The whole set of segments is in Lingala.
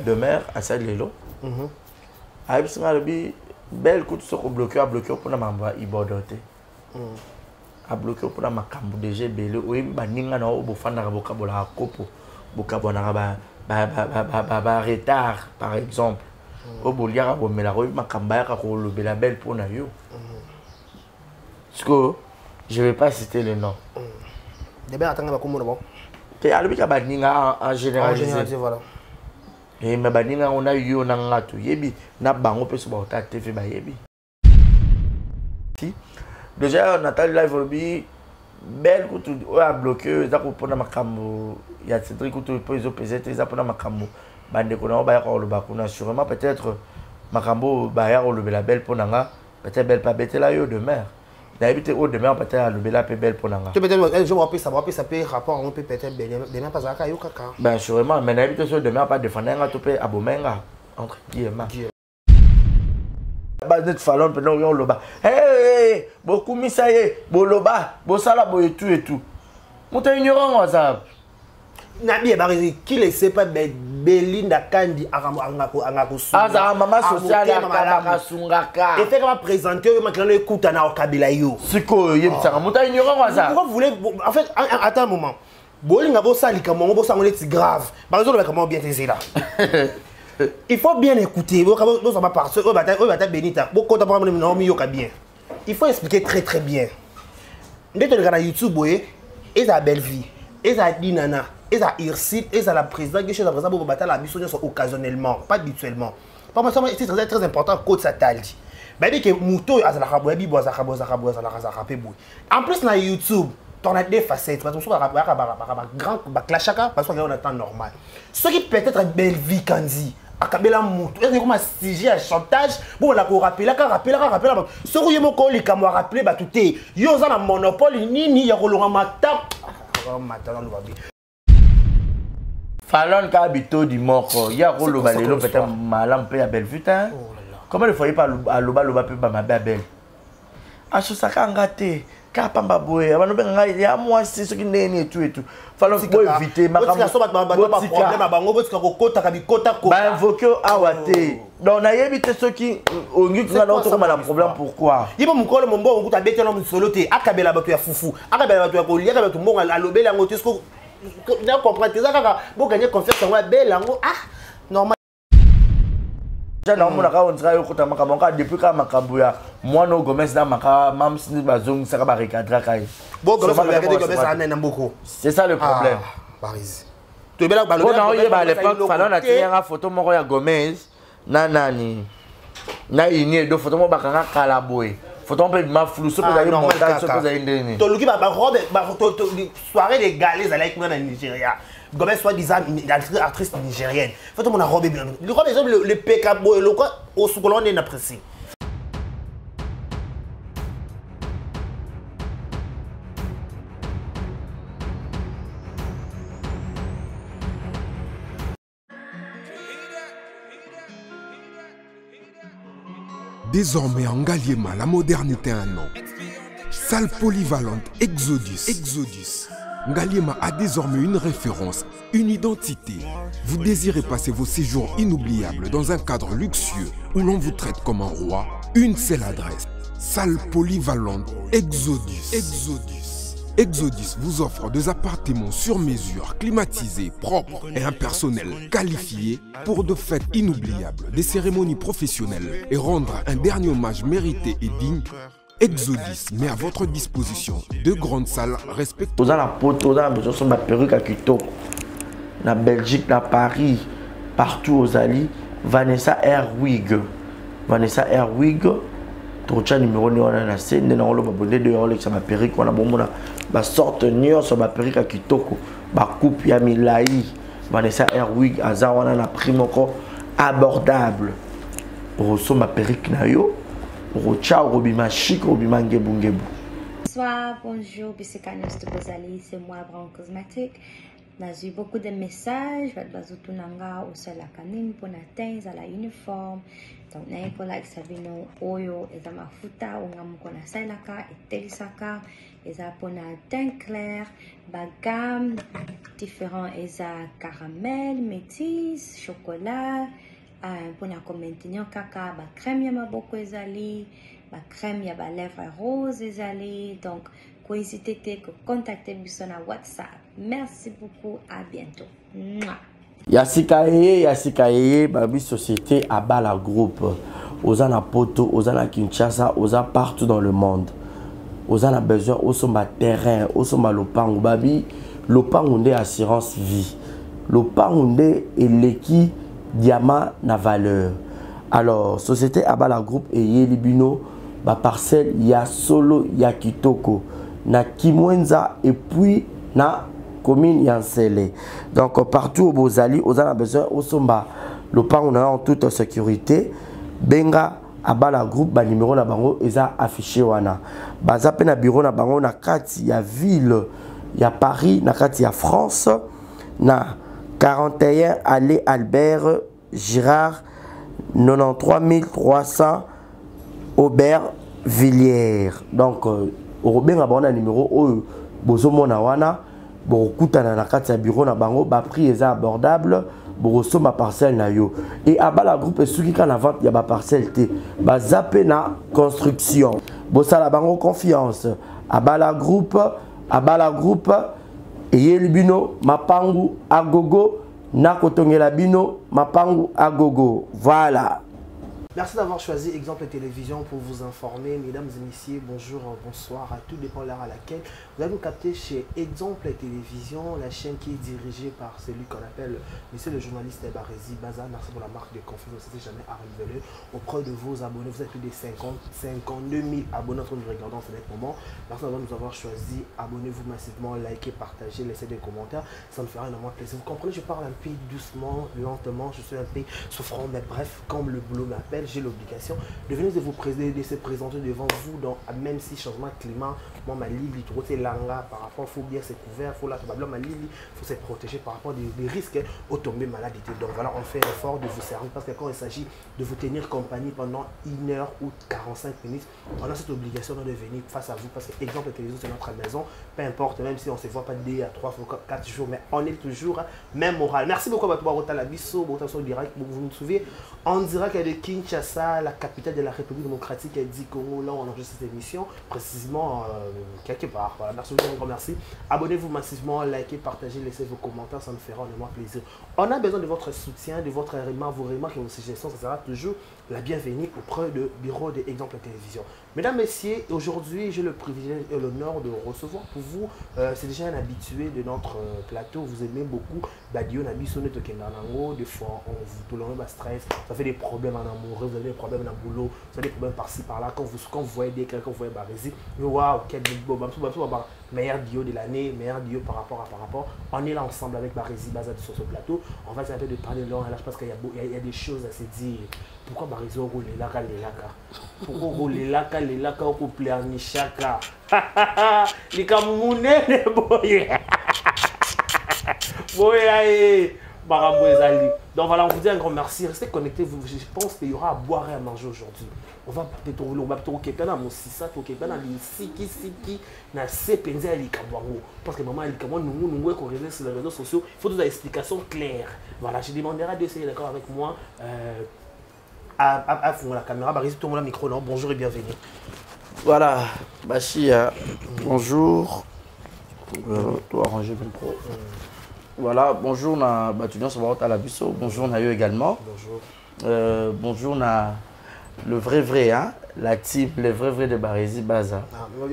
de mer à ça lelo a bisinga lobi belle coup to bloqué pour na mamba ibodote a bloqué pour na makambu déjà belé oyi baninga na obofanda boka bola kopo boka bona ba retard par exemple oboliaka bomela oyi makamba ya ko lobela belle pour na yo parce que je vais pas citer le nom de bien attendre ba komona bon te alobi ka baninga en généralisé voilà. Et mais baninga on a eu na ngatu yebi na bango pe so ba ota TV ba yebi si déjà Nathalie live obi belle kutu o a bloqué za ko pona makambo ya Cédric kutu po izo pesete za pona makambo bande ko na ba ya ko lo ba kuna sûrement peut-être makambo ba ya ko lo bela belle pona nga peut-être belle pas bête là yo de mer d'habitude au demain peut-être le bela pe belle pona nga Tu peut-être je me rappelle ça peut rapport on peut peut-être bien pas ça yo kaka ben sûrement mais d'habitude sur demain pas défendre nga to pe abomenga entre guillemets Bazet Fallon pendant yon loba. Hey, beaucoup misaye, boloba, bosala boye tout et tout. Monta ignorant WhatsApp. Nabi barizi qui le sait pas Belinda Kandi angako sunga. Aza mama social ya sungaka. Et fait comment présenter yo maintenant écoute na okabila yo. Siko yebisanga monta ignorant WhatsApp. Pourquoi vous voulez en fait attends un moment. Bolinga bosali kamongo bosango leti grave. Par exemple comment bien t'es là. Il faut bien écouter. Il faut expliquer très très bien. Dès que tu regardes YouTube, ils ont belle vie, ils ont Dinana, ils ont Irsip, ils ont la présidente, ils ont la présidente pour battre la mission occasionnellement, pas habituellement. Pour moi, c'est très important que ça t'aille. Mais que Mouto a la raboui, en plus, sur YouTube, on a des facettes. Parce que on a grand clashaka parce qu'on a un temps normal. Ce qui peut être belle vie, Kandi. Akabela Mouto. Est-ce que comme un sujet à chantage? Bon, la pour rappeler, ce que vous avez dit, comme rappeler, bah tout est. Yo, ça a un monopole, ni ya kolonga mata. Fallon ka habito di moko. Ya ko loba lelo peut-être malam pe ya belle vue hein. Comment il faut pas à loba pe ba ma belle. Acho saka ngate. Kapamba boye abantu benga ya moi c'est ce qui n'est tout et tout fallait faut éviter makambo problème bango botika kokota kabikota ko ba invoquer awate donc na éviter ceux qui ongi kuna na otoko la problème pourquoi yibo mukolo mombo nguta betela musolo te akabela bato ya fufu akabela bato ya kolia bato mbonga alobela ngo tesko na comprendre ça kaka bo gagner confiance en bela ngo normal. Jana on ka on sera yo kota makambo ka depuis ka makambo ya mwana Gomez na maka mam sini bazong saka ba recadrer kai bon Gomez na mboko c'est ça le problème Paris to bela ba na oye ba l'époque Fallon na tirer photo moko ya Gomez na nani na ini do photo mo bakanga kala boy photo pe ma flou so pe za montage so pe za indeni to luki ba robe ba soirée des galets à la na Nigeria Gomez soi-disant une actrice nigérienne. Faut que mon robe bien. Le robe exemple le PK boy le quoi au sous-colon on apprécie. Désormais en Ngaliema, la modernité a un nom. Salle polyvalente Exodus. Ngaliema a désormais une référence, une identité. Vous désirez passer vos séjours inoubliables dans un cadre luxueux où l'on vous traite comme un roi? Une seule adresse. Salle polyvalente Exodus. Exodus vous offre des appartements sur mesure, climatisés, propres et un personnel qualifié pour de fêtes inoubliables, des cérémonies professionnelles et rendre un dernier hommage mérité et digne. Exodus met à votre disposition deux grandes salles respectueuses. Dans la poto, dans la perruque à Kitoko, na Belgique, na Paris, partout aux alliés, Vanessa Airwig. Trocha numéro ni on a na scène na olo babonde de olo ça ma perruque on a bon mona ba sorte nion sur ma perruque à Kitoko, ba coupe ya milai. Vanessa Airwig azawana na primo ko abordable. Rosso ma perruque na yo. Bonsoir, bonjour, Bissekanos de Bozali, c'est moi, Brown Cosmétique. J'ai eu beaucoup de messages. Bazutunanga au sol la canine pour natin à la uniforme. Donc na pour la examino oyo ezama futa ongam kona sailaka et telisaka eza pour na teint clair, bagam différents eza caramel, métis, chocolat. Pour na commenter kaka ba crème ya maboko ezali, ba crème ya ba lèvres rose ezali. Donc n'hésitez pas à contacter sur WhatsApp. Merci beaucoup, à bientôt. Yasikaye, Babi Société, Abala Groupe. Ozana Poto, Ozana Kinshasa, Oza partout dans le monde. Ozana besoin, Osoma terrain, Osoma Lopangu. Babi, Lopangu assurance vie. Lopangu et l'équipe diamant na valeur. Alors, Société Abala Groupe et Yelibino, ba parcelle, ya solo, ya kitoko. Na Kimwenza et puis na commune Yansele. Donc partout au Bozali, on a besoin au Somba. Le pan on a en toute sécurité. Benga abala groupe ba numéro na bango eza affiché wana. Bazape na bureau na bango na kati ya ville ya Paris na kati ya France na 41 allée Albert Girard 93 300 Aubervilliers. Donc Benga bango numéro o bozomo na wana. Bokutana na kati ya bureau na bango ba prix est abordable boso ma parcelle na yo et abala groupe soki kana vente ya ba parcelle te ba zape na construction bosala bango confiance abala groupe et yelibino mapangu agogo na kotongela bino mapangu agogo. Voilà. Merci d'avoir choisi Exemple Télévision pour vous informer. Mesdames et messieurs, bonjour, bonsoir, à tout dépend l'heure à laquelle vous allez nous capter chez Exemple Télévision, la chaîne qui est dirigée par celui qu'on appelle monsieur le journaliste Barezi Baza. Merci pour la marque de confiance, c'était jamais à renouveler auprès de vos abonnés. Vous êtes plus de 52 000 abonnés en train de regarder en ce moment. Merci d'avoir nous avoir choisi. Abonnez-vous massivement, likez, partagez, laissez des commentaires. Ça me fera énormément plaisir. Vous comprenez, je parle un peu doucement, lentement, je suis un peu souffrant, mais bref, comme le boulot m'appelle, j'ai l'obligation de venir de se présenter devant vous. Donc, même si changement de climat, moi, ma Lili, c'est langa par rapport, il faut bien se couvrir, il faut là, ma Lili, il faut se protéger par rapport des risques au tomber malade. Donc, voilà, on fait l'effort de vous servir parce que quand il s'agit de vous tenir compagnie pendant 1 heure ou 45 minutes, on a cette obligation de venir face à vous parce que, exemple, la télévision, c'est notre maison, peu importe, même si on ne se voit pas 2 à 3 ou 4 jours, mais on est toujours même moral. Merci beaucoup à toi, Rotalabiso, direct, vous me souvenez, on dira qu'il y a de Kinshasa, la capitale de la République démocratique, elle dit Congo, là on enregistre cette émission, précisément quelque part. Voilà, merci beaucoup, un grand merci. Abonnez-vous massivement, likez, partagez, laissez vos commentaires, ça me fera énormément plaisir. On a besoin de votre soutien, de votre vos remarques et vos suggestions, ça sera toujours la bienvenue auprès du bureau d'Exemple Télévision. Mesdames, Messieurs, aujourd'hui j'ai le privilège et l'honneur de recevoir pour vous, c'est déjà un habitué de notre plateau, vous aimez beaucoup, Badio Nabiso Netokendanango, des fois on vous tourne le stress, ça fait des problèmes en amour, vous avez des problèmes en boulot, vous avez des problèmes par-ci par-là, quand vous voyez des quelqu'un, quand vous voyez Barezi, waouh, quel beau, meilleur duo de l'année, meilleur duo par rapport. On est là ensemble avec Barezi Baza sur ce plateau, on va essayer un peu de parler de l'heure, là je pense qu'il y a des choses à se dire. Pourquoi Barezi roule les laka? Pourquoi roule les laka au couple en Nishaka? Les Camerounais, les boyes. Boyes, Barabouezali. Donc voilà, on vous dit un grand merci. Restez connectés. Je pense qu'il y aura à boire et à manger aujourd'hui. On va peut-être quelqu'un dans mon sisa, quelqu'un dans les siki, dans ces penses à l'Ikabouango. Parce que maman, nous qu'on révèle sur les réseaux sociaux, il faut des explications claires. Voilà, je demanderai d'essayer d'accord avec moi. À fond la caméra, Barezi, tout le monde a micro, non? Bonjour et bienvenue. Voilà, Bachia, bonjour. Toi, arranger le micro. Voilà, bonjour, na Batunion Savarot à la Busso. Bonjour, na eux également. Bonjour. Bonjour, na le vrai, hein, la team, le vrai de Barezi Baza.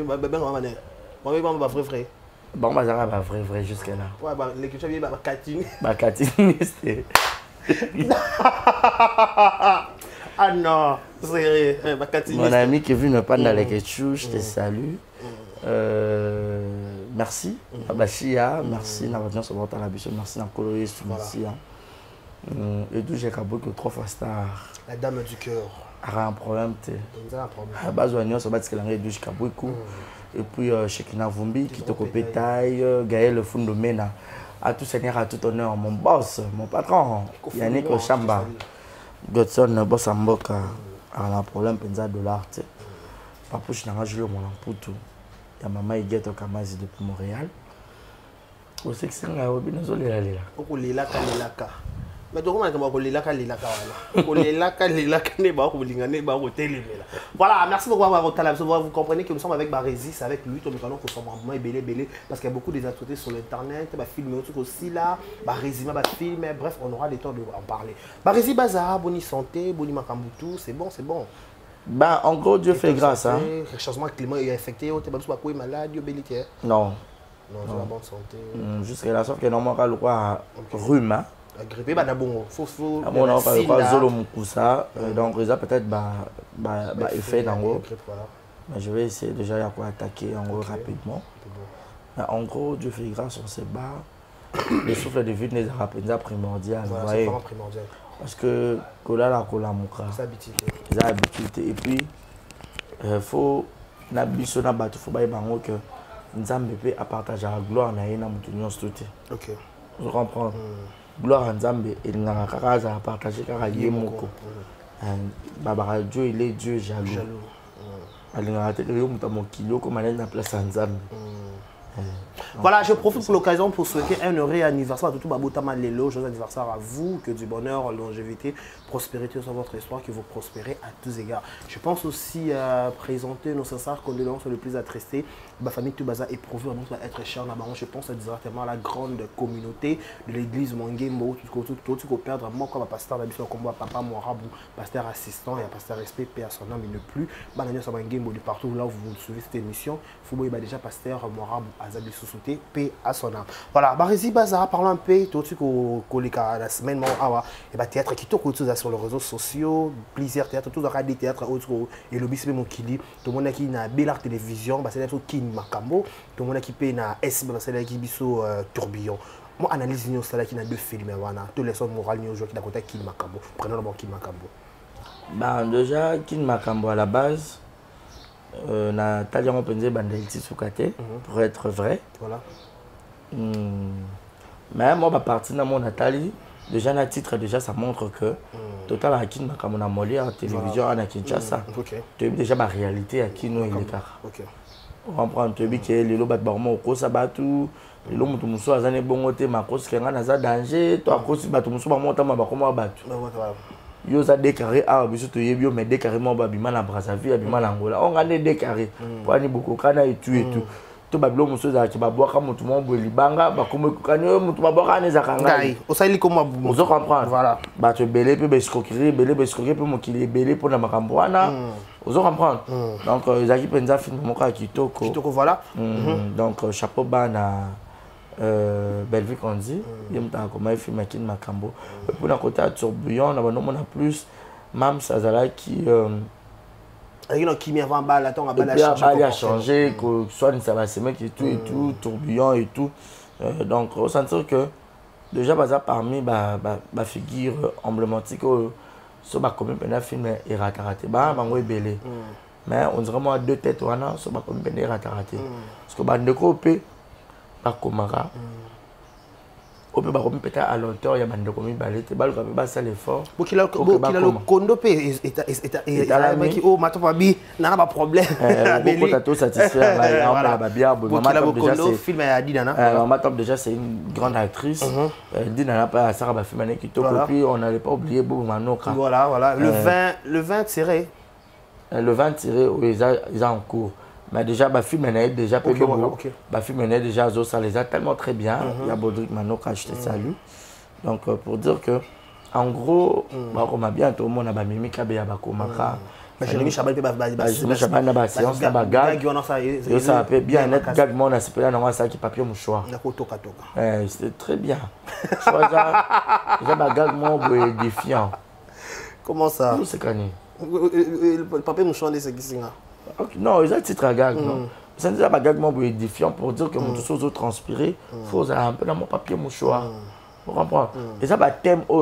Vrai. Bon, Bazara, vrai, jusqu'à là. Ouais, l'écriture est Katine. Katine, c'est. Ah non, c'est mon ami qui est venu ne pas dans les questions, je te salue. Merci, Abachia, merci, Navatien Savarot à la Busso, merci, Nakoloïs, merci. Et d'où j'ai cabot que 3 fois star. La dame du cœur. Un problème, tu as besoin de se battre avec les Kabouikou. Et puis, Shekina Vumbi, qui te copie taille, Gaël Fundomena. À tout seigneur, à tout honneur, mon boss, mon patron, Yannick Ochamba, Godson, boss en boca, un problème, penza $, tu sais. Papouche n'a pas joué mon amputu. Il y a maman qui est au Kamazi depuis Montréal. Au sexe, c'est un hobby, nous allons aller là. Pourquoi les lacs, les lacs? Mais donc, comment les lacs, les lacs? Les lacs, les lacs, les lacs. Voilà, merci beaucoup d'avoir été là. Vous comprenez que nous sommes avec Barésis, avec lui, tout le monde qui sont vraiment belé, parce qu'il y a beaucoup des activités sur l'internet, bah filmer aussi là, Barésis, bah filmer, bref, on aura le temps de en parler. Barésis Baza, bonne santé, bonne makambutu, c'est bon, c'est bon. Bah, en gros, Dieu fait grâce. Hein. Le changement climatique est affecté, tu es pas malade, tu es belité. Non. Non, c'est la bonne santé. Jusqu'à là, sauf que normalement, le roi rhume. Grippé, bah d'abord, faut. On n'a pas le roi Zolo Moussa, donc ça peut-être effet dans gros. Mais je vais essayer déjà de attaquer en gros rapidement. Mais en gros, Dieu fait grâce, on se bat. Le souffle de vie n'est pas primordial. C'est vraiment primordial. Parce que Kola la Kola Mouka. C'est habitué. C'est habitué. Et puis, il faut que Nzambe peut partager la gloire dans l'union stoté. Ok. Vous comprenez? Gloire à Nzambe et Nangakaza a partagé car Yemoko. Dieu, il est Dieu jaloux. Voilà, je profite pour l'occasion pour souhaiter un heureux anniversaire à tout Babotama Lelo, joyeux anniversaire à vous, que du bonheur, longévité, prospérité sur votre histoire, que vous prospérez à tous égards. Je pense aussi à présenter nos sincères condoléances le plus attristés. Ma famille Toubaza éprouvée, on va être cher là-bas. Je pense directement à la grande communauté de l'église Mangembo, tout ce qu'on perdre, moi comme pasteur d'habitude, comme moi, papa Moirabou, pasteur assistant et pasteur respect, paix à son âme, il ne plus. Banania sur Mangembo, de partout là où vous suivez cette émission, vous voyez déjà pasteur Moirabou, Azabi Soussouté, paix à son âme. Voilà, Barésis Baza, parlons un peu, tout ce qu'on la semaine, et bah théâtre qui tourne sur les réseaux sociaux, plusieurs théâtres, tout le des théâtres, et le bisbe Mokili, tout le monde qui n'a Bel Art Télévision, c'est là qui Makambo, tout le monde qui paye na S, c'est là qui biso tourbillon. Moi analyse nous c'est là qui n'a deux films wana, tous les sons morales nous jouent qui d'à qui Makambo. Prenons le bon qui Makambo. Bah déjà qui Makambo à la base na talia on pense bandeliti soukate pour être vrai. Voilà. Mais moi bah partir dans mon Nathalie déjà le titre déjà ça montre que total à qui Makambo na molé en télévision à Kinshasa. Tu déjà ma réalité à qui nous il est car. OK. On comprend que les lots battent barman au cause à battu les lots mutu muso azane bongote ma cause qui nga naza danger toi cause battu muso ba monta ma bakoma battu yo za déclaré ah biso to yebio mais déclarément ba bima na Brazzaville bima na Angola on gagne déclaré pour ani beaucoup kana et tout to babilo muso za ki ba boka mutu mo bo libanga ba komo kanya mutu ba boka ne za kanga o sali comme muso comprendre voilà ba to belé pe escroquerie pe mo ki belé pour na makambo wana vous comprendre donc Zaki Penza film moka kitoko voilà donc chapeau bas na Bellevue Kondi il me t'a comme film qui Makambo pour la côté à tourbillon on a plus Mam Sazala qui qui avant balle on a changé que soit ça va se mettre et tout tourbillon et tout donc on sentir que déjà parmi ma figure emblématique sur ma commune un film Era Karaté bango ebele mais on dirait moi deux têtes wana sur ma commune Era Karaté parce que bandeko pe ba komara on peut peut-être à l'auteur il y a bandeko mi balete bal ka ba ça l'effort bokila le kondo pe et oh mato pa bi na ba problème beaucoup tato satisfait là ba bien maman déjà c'est film a dit nana maman top déjà c'est une grande actrice dit nana pas ça ba film qui to puis on n'allait pas oublier Bobo Manoka voilà le 20 tiré le 20 tiré ils en cours. Mais déjà, ma fille est déjà peu ma fille est déjà ça les a tellement très bien. Il y a Baudric Manoka, je te salue. Donc pour dire que, en gros, on m'a bien tout le monde a Mimi Kabeya Bakomaka. Jérémy Chaban na ba séance na ba gag. Yo ça peut bien net gag mon a s'appelé na ça qui papier mouchoir. C'était très bien. Déjà ba gag mon défiant. Comment ça? C'est cani. Le papier mouchoir de ce qui singa. Non, ils ont titre à gag, non. C'est déjà un gag édifiant pour dire que mon tout chose transpiré, il faut un peu dans mon papier mouchoir. Vous comprenez? Et ça, un thème où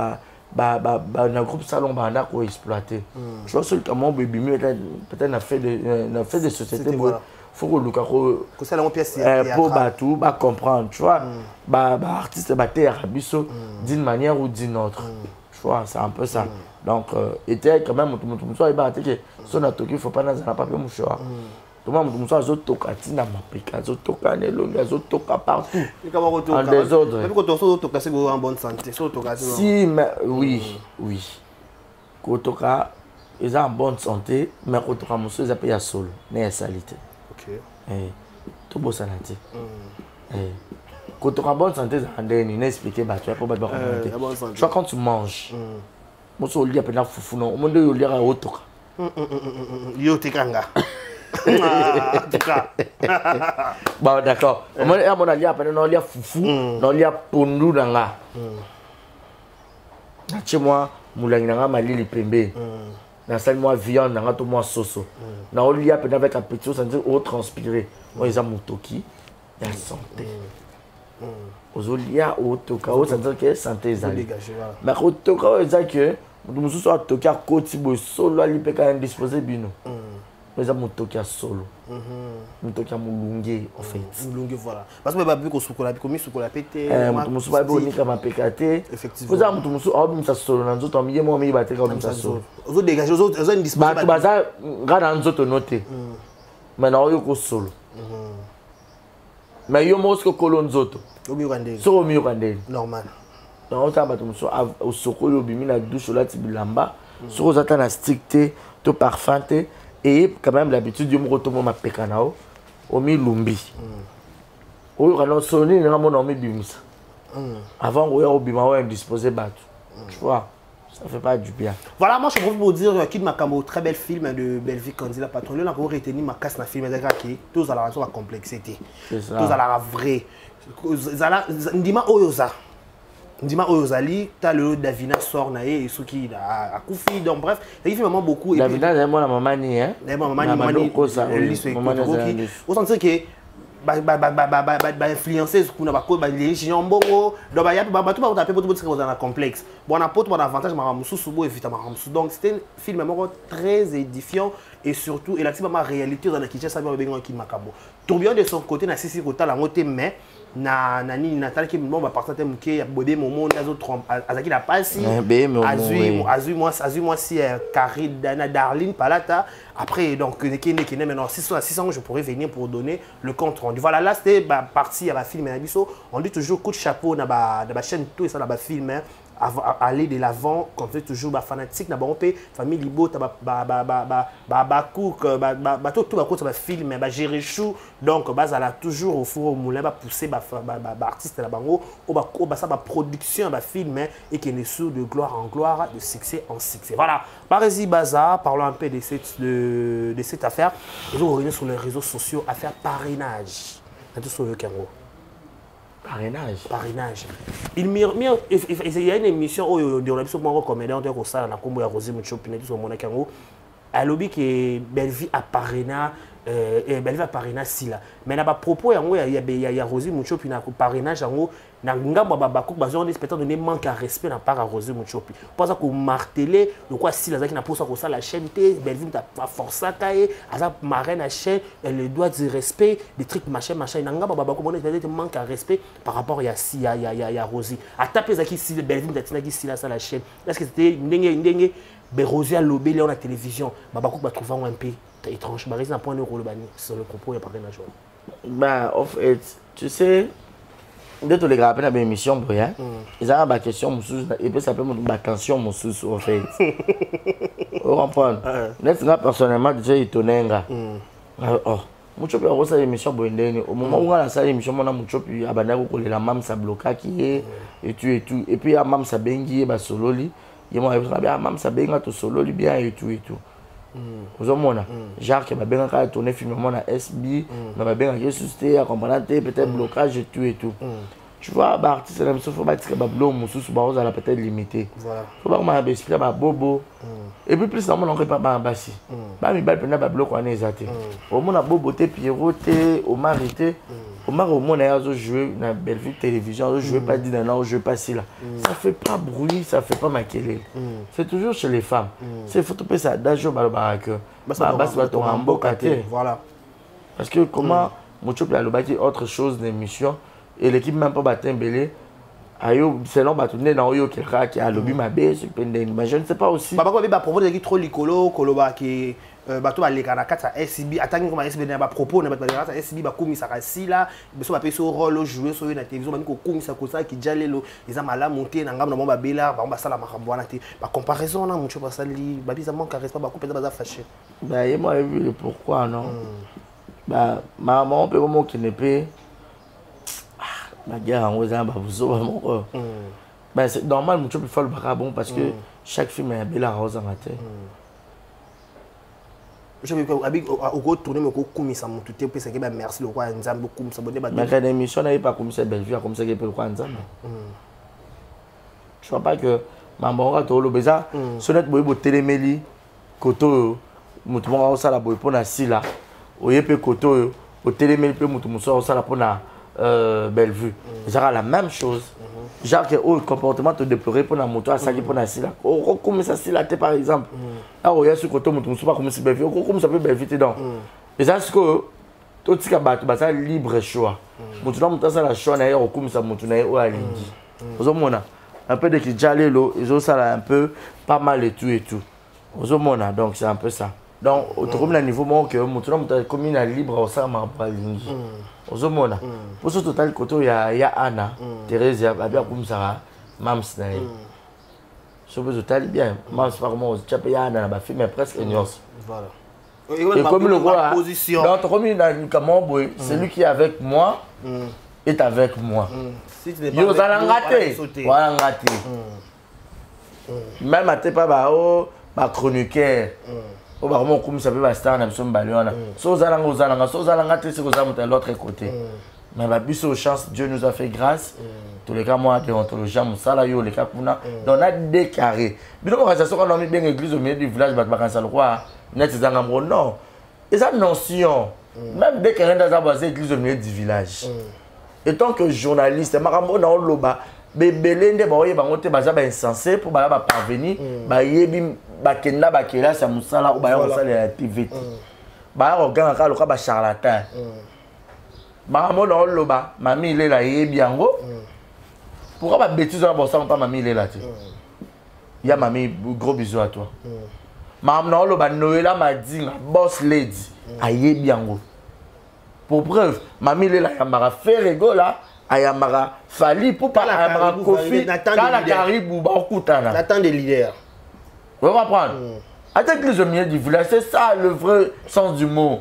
le groupe Salon Banda qu'on exploité. Je vois seulement peut-être a fait des sociétés faut que que ça la pièce pour tout ba comprendre, tu vois. Ba artiste ba te arabiso d'une manière ou d'une autre. Tu vois, c'est un peu ça. Donc était quand même tout soit ba que son atoki faut pas na pas papier mouchoir. Tout le monde a zotoka tina mapika, zotoka nelonga, zotoka partout. En désordre. Même quand on toka c'est en bonne santé, si mais oui. Kotoka ils sont en bonne santé, mais kotoka monsieur ils appellent solo, n'est salité. OK. Tout beau santé. Kotoka en bonne santé, ça n'est expliqué bah tu vas pas comment tu vois quand tu manges. Moi sur lia pena fufu non, monde yo lia otoka. Yo tekanga. Bon d'accord. Moi à mon alia pena non lia fufu, non lia pondu nanga. Na chez moi moulangi nanga malili pembe. Na salle moi viande nanga to moi soso. Na olia pena avec appétit ça dire au transpirer. Moi ils ont motoki, il y a santé. Ozolia otoka o ça dire que santé ezali. Mais otoka ça que nous sommes toki a côté bo solo ali peka indisposé bino. Ils ont motoki a solo. Motoki a mulunge en fait. Mulunge voilà. Parce que babi ko sukola bi komi sukola pété. Musu ba boni kama pekate. Effectivement. Vous avez musu a bim sa solo na nzoto miye mo mi ba te ka bim sa solo. Ozo dégager ozo indisposé. Ba baza ngana nzoto noté. Mais na oyo ko solo. Mais yo mosko kolo nzoto. Omi kandeli. So omi kandeli. Normal. Donc on bato musu au sokolo bimi na douche la tibilamba. So ozata na stricté, to parfumé. Et quand même l'habitude de me retrouver ma pécanao au milumbi. Au quand sonné na mon ami bimisa. Avant on au bima indisposé battu. Tu vois, ça fait pas du bien. Voilà, moi je profite pour dire Kid Makambo, très bel film de Belleville Kandi la patronne. Là pour retenir ma casse na film qui tous à la raison la complexité. Tous à la vrai. Ndima oyoza. Ndima Oyozali, tu as le Davina sort naé et ceux qui a Koufi, donc bref, il fait vraiment beaucoup. Davina, c'est moi la maman ni hein. La maman ni, on sent que influencer ce qu'on a pas les gens bongo, donc il y a tout pas taper pour tout dans un complexe. Bon, on a pas bon avantage maman Soussoubo évidemment. Donc c'était un film vraiment très édifiant et surtout et là c'est ma réalité dans la Kinshasa ça bien Kid Makambo. Tourbillon de son côté na sisi côté la montée mais na nani natal qui bon va partir muké bodé momo nazo trompe azaki la passe azui moi si Carrie Dana Darlene Palata après donc qui maintenant 600 je pourrais venir pour donner le compte rendu. Voilà là c'était partie à la film na biso on dit toujours coup de chapeau na ba chaîne tout et ça na ba film aller de l'avant qu'on fait toujours ba fanatique na ba on famille libo ta ba cook tout ba film ba gérer chou donc ça la toujours au four au moulin ba pousser ba artiste la bango au ba ça ba production ba film et qui est sous de gloire en gloire de succès en succès. Voilà Parési Baza parlons un peu de cette affaire et vous revenez sur les réseaux sociaux affaire parrainage tout sur le Congo. Parrainage. Il y a une émission où on a vu mon comédien de Rosa na kombo ya Rosie Muchopi na tout mon Congo. À lobby que Belleville a parrainage sila. Mais na ba propos yango ya Rosie Muchopi na parrainage yango na ngamba babako bazo on espèce de manque à respect na part à Rosie Muchopi. Pour ça ko marteler le quoi sila zaki na posa ko ça la chaîne T Belleville ta força kaé aza marraine à chaîne elle doit du respect des trucs machin na ngamba babako bon espèce de manque à respect par rapport ya Rosie. A taper zaki sila Belleville tatina ki sila ça la chaîne. Est-ce que c'était ndenge Rosie a lobé là la télévision babako ba trouver un peu étrange, mais un point de rôle sur le propos et parrainage. Bah, en fait, tu sais, de tous les gars après la émission, ils ont une question, et puis ça peut être une tension, en fait. Vous comprenez? Personnellement, déjà, il tourne. Oh, mucho pe rosa émission boendeni au moment où on a ça émission mona mucho puis abana ko la mam sa bloka qui est et tout et puis a mam sa bengi ba sololi et moi bien mam sa benga to sololi bien et tout vous avez Jacques va bien tourner film na SB va bien ressusciter à comprendre peut-être blocage et tout tu vois bah artiste là il faut pas dire que bablo mususu ba oza la peut-être limité voilà faut pas ma expliquer ba bobo et puis plus normalement on pas ba basi ba mi bal pena ba bloc on ezate au mona bobo te Pierrot te au marité au mar au mona yazo jouer na Belleville télévision je veux pas dire non je veux pas si là ça fait pas bruit ça fait pas maquiller c'est toujours chez les femmes c'est faut topé ça dajo ba que basi ba to mboka te voilà Parce que comment Moutchoupi a le autre chose d'émission et l'équipe même pas battu belé. Ayo selon batourné dans Oyo qui a lobby ma baisse mais je ne sais pas aussi. Bah quoi ba propos de trop licolo koloba qui bato ba lekana kata SCB attendre comme SCB na ba propos na ba kata SCB ba komisa ka sila beso ba peso rôle jouer sur na télévision ba ko komisa ko ça qui jalelo ils a mala monter na ngam na ba bela ba sala makambo na te ba comparaison na mucho ba sali ba bisa manque respect ba couper ba fâché. Bah et moi vu pourquoi non. Bah maman peut comment qui ne peut la guerre en Rosa, c'est normal, je peux faire le barabon parce que chaque film est belle à Rosa matin. Je vais retourner mon coup, ça m'a tout été, c'est que merci le roi Nzambe beaucoup, ça bonne débat. Mais quand l'émission n'est pas comme ça, belle vue, comme ça qu'il peut le roi Nzambe. Je ne vois pas que maman a tout le besoin. Ce n'est pas téléméli, koto, mouton a ça la boy pour la sila, au yépe koto, au téléméli peut mouton ça la pour la belle vue. C'est la même chose. Genre que le comportement te déplorer pour la moto à ça qui pour la sila. Comme ça sila par exemple. Ah ouais sur côté mouton pas comme si belle vue. Comme ça peut belle vue dedans. Et ça c'est que tout ce qui a ça libre choix. Mouton mouton ça la choix na yo comme ça mouton na yo alingi. Vous mona un peu de qui jalé l'eau, ils ont ça un peu pas mal et tout. Vous mona donc c'est un peu ça. Donc au niveau moi que mouton mouton comme une libre ça m'a pas alingi. Ozomona pour ce total côté il y a Anna Thérèse bien comme ça Mams naï sur le total bien Mams pas comment tu peux y Anna na ba film mais presque ignorance voilà et comme le roi donc comme il a comment boy celui qui est avec moi est avec moi si tu n'es pas voilà raté même à pas ba oh ba chroniqueur au bar mon comme ça peut star na biso mbaliona so zalanga te c'est que ça monte à l'autre côté mais ba biso chance Dieu nous a fait grâce tous les cas moi déontologie musala yo les cas kuna donc on a déclaré bino organisation quand on met bien église au milieu du village ba kansa le roi net zanga non et ça notion même dès qu'on est dans la église au milieu du village et tant que journaliste makambo na loba bebelende ba oye bango te baza ba insensé pour ba parvenir ba yebi bakenda bakela sa musala ou ba ya musala ya TV ba regarde ka loka ba charlatan maman na loba mami il est là yebi yango pourquoi ba bêtise na bossa pas mami il est là tu ya mami gros bisous à toi maman na loba Noëlla Madinga boss lady ayebi yango pour preuve mami il est là yambara ferego là ayamara fali pour pas ayamara kofi kala karibou ba okutana l'attente des leaders. Vous comprenez? Avec les amis du village, c'est ça le vrai sens du mot.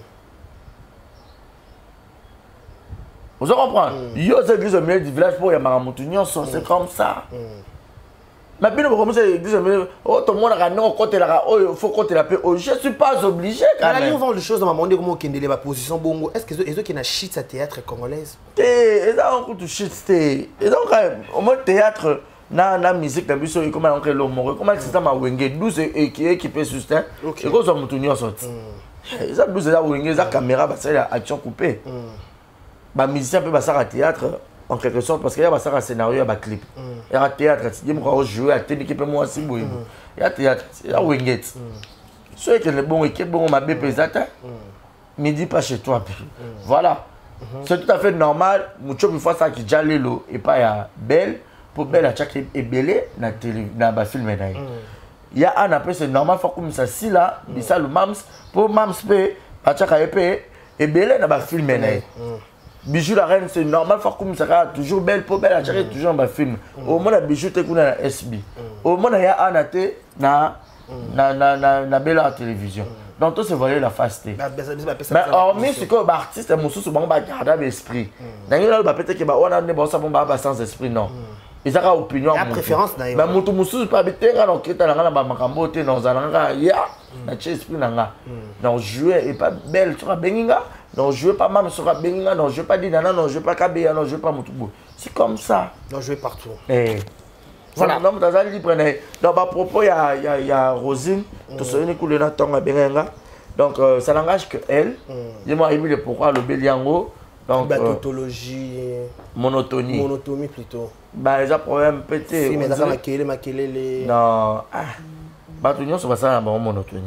Vous comprenez? Yo c'est les amis du village pour yamara moutounion c'est comme ça. Mais bien comme ça les amis oh tout le monde a non côté là oh faut côté la paix je suis pas obligé quand même. Là on voit les choses dans ma monde comment Kendele la position bongo est-ce que les qui na shit sa théâtre congolaise? Et ça on coûte shit et donc au moins théâtre na musique na biso comment on crée l'homme comment c'est ça ma wenge 12 et qui équipé sur terre et qu'on soit moutounion sorti. Ça 12 là wenge ça caméra bah c'est action coupée. Bah musicien peut passer à théâtre en quelque sorte parce qu'il y a un scénario, il y a un clip. Il y a un théâtre, il y a un jouer, il y a un théâtre, il y a un théâtre, il y a un winget. Ceux qui sont bons et qui sont bons, midi pas chez toi. Voilà. C'est tout à fait normal. Mucho une fois ça qui déjà l'élo et pas ya belle pour belle à chaque et belle na télé na film na. Il y a un après c'est normal faut comme ça si là, ça le mams pour mams pe à chaque épée et belle na film na. Bijou la reine c'est normal faut comme ça toujours belle pour belle à chaque toujours dans film. Au moins la bijou te kuna na SB. Au moins il y a anaté na belle à télévision. Donc tout se voyait la faceté. Mais hormis ce que l'artiste est moussou bon ba garder l'esprit. D'ailleurs là peut-être que ba on a ne bon ça bon ba sans esprit non. Ils ont opinion. La préférence d'ailleurs. Mais moutou moussou pas bité nga donc ta nga ba makambo te non zalanga ya na esprit nga. Donc jouer et pas belle sur benginga. Non, je veux pas même sur benginga, non, je veux pas dinana, non, je veux pas kabeya, non, je veux pas moutoubou. C'est comme ça. Non, je vais partout. Voilà. Donc, dans à propos, il y a Rosine, tout ça, il y a un benginga. Donc, ça n'engage que elle. Je m'ai dit pourquoi le béliango. Donc, tautologie. Monotonie. Monotomie plutôt. Bah, il y a un problème pété. Si, mais ça maquillé. Non. Bah, tout le monde, c'est pas ça, monotonie.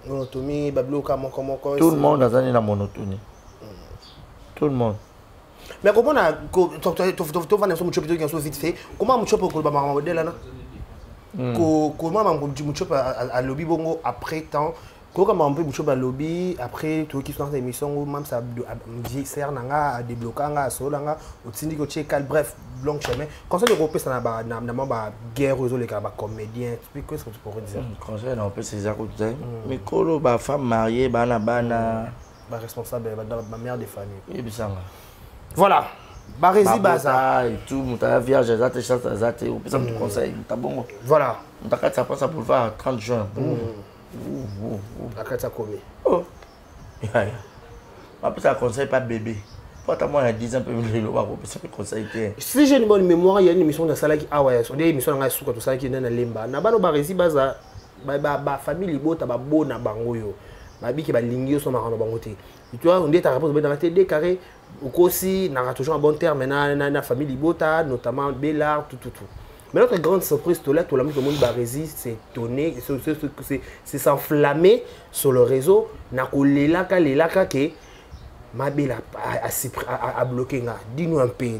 Monotomie, babloka, moko. Tout le monde a une monotonie. Tout le monde. Mais comment on a. Tu vas dans vite fait. Comment on chope pour le modèle là? Comment on chope à lobby bongo après temps? Comment on peut chope à lobby après tout qui sont dans l'émission ou même ça sert à débloquer à solanga au syndic au check bref long chemin. Conseil européen ça n'a guerre aux les comédiens. Qu'est-ce que tu pourrais dire? Conseil européen c'est ça que mais colo ba femme mariée bana responsable ma mère de famille. Oui bisanga. Voilà. Barési baza et tout muta vierge zate chance zate au pesa me conseil ta bongo. Voilà. Mutaka ça passe pour voir 30 juin. Akata commis. Oh. Ya. Après ça conseille pas bébé. Pourtant moi il y a 10 ans peut me le voir pour ça conseil. Si j'ai une bonne mémoire, il y a une émission de Salaki ah ouais, on dit émission dans Souka tout ça qui est dans Lemba. Na bano Barési baza ba famille libota ba bona bango yo. Ba bi ki ba lingio so marano bango te. Tu vois, on dit ta réponse dans la télé carré ou aussi n'a toujours un bon terme na famille libota notamment Bellard tout. Mais notre grande surprise tout le monde Barési s'est étonné, c'est s'enflammer sur le réseau na ko lelaka ke Mabela a bloqué là. Dis-nous un peu.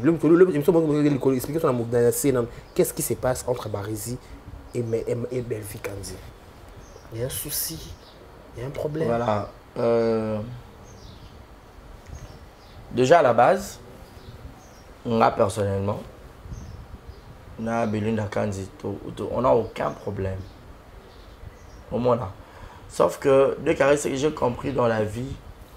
Qu'est-ce qui se passe entre Barési et Belvi Kanzi? Il y a un souci, il y a un problème. Voilà. Déjà à la base, moi personnellement, Belinda Kanzi, on n'a aucun problème. Au moins là. Sauf que, de carré, ce que j'ai compris dans la vie,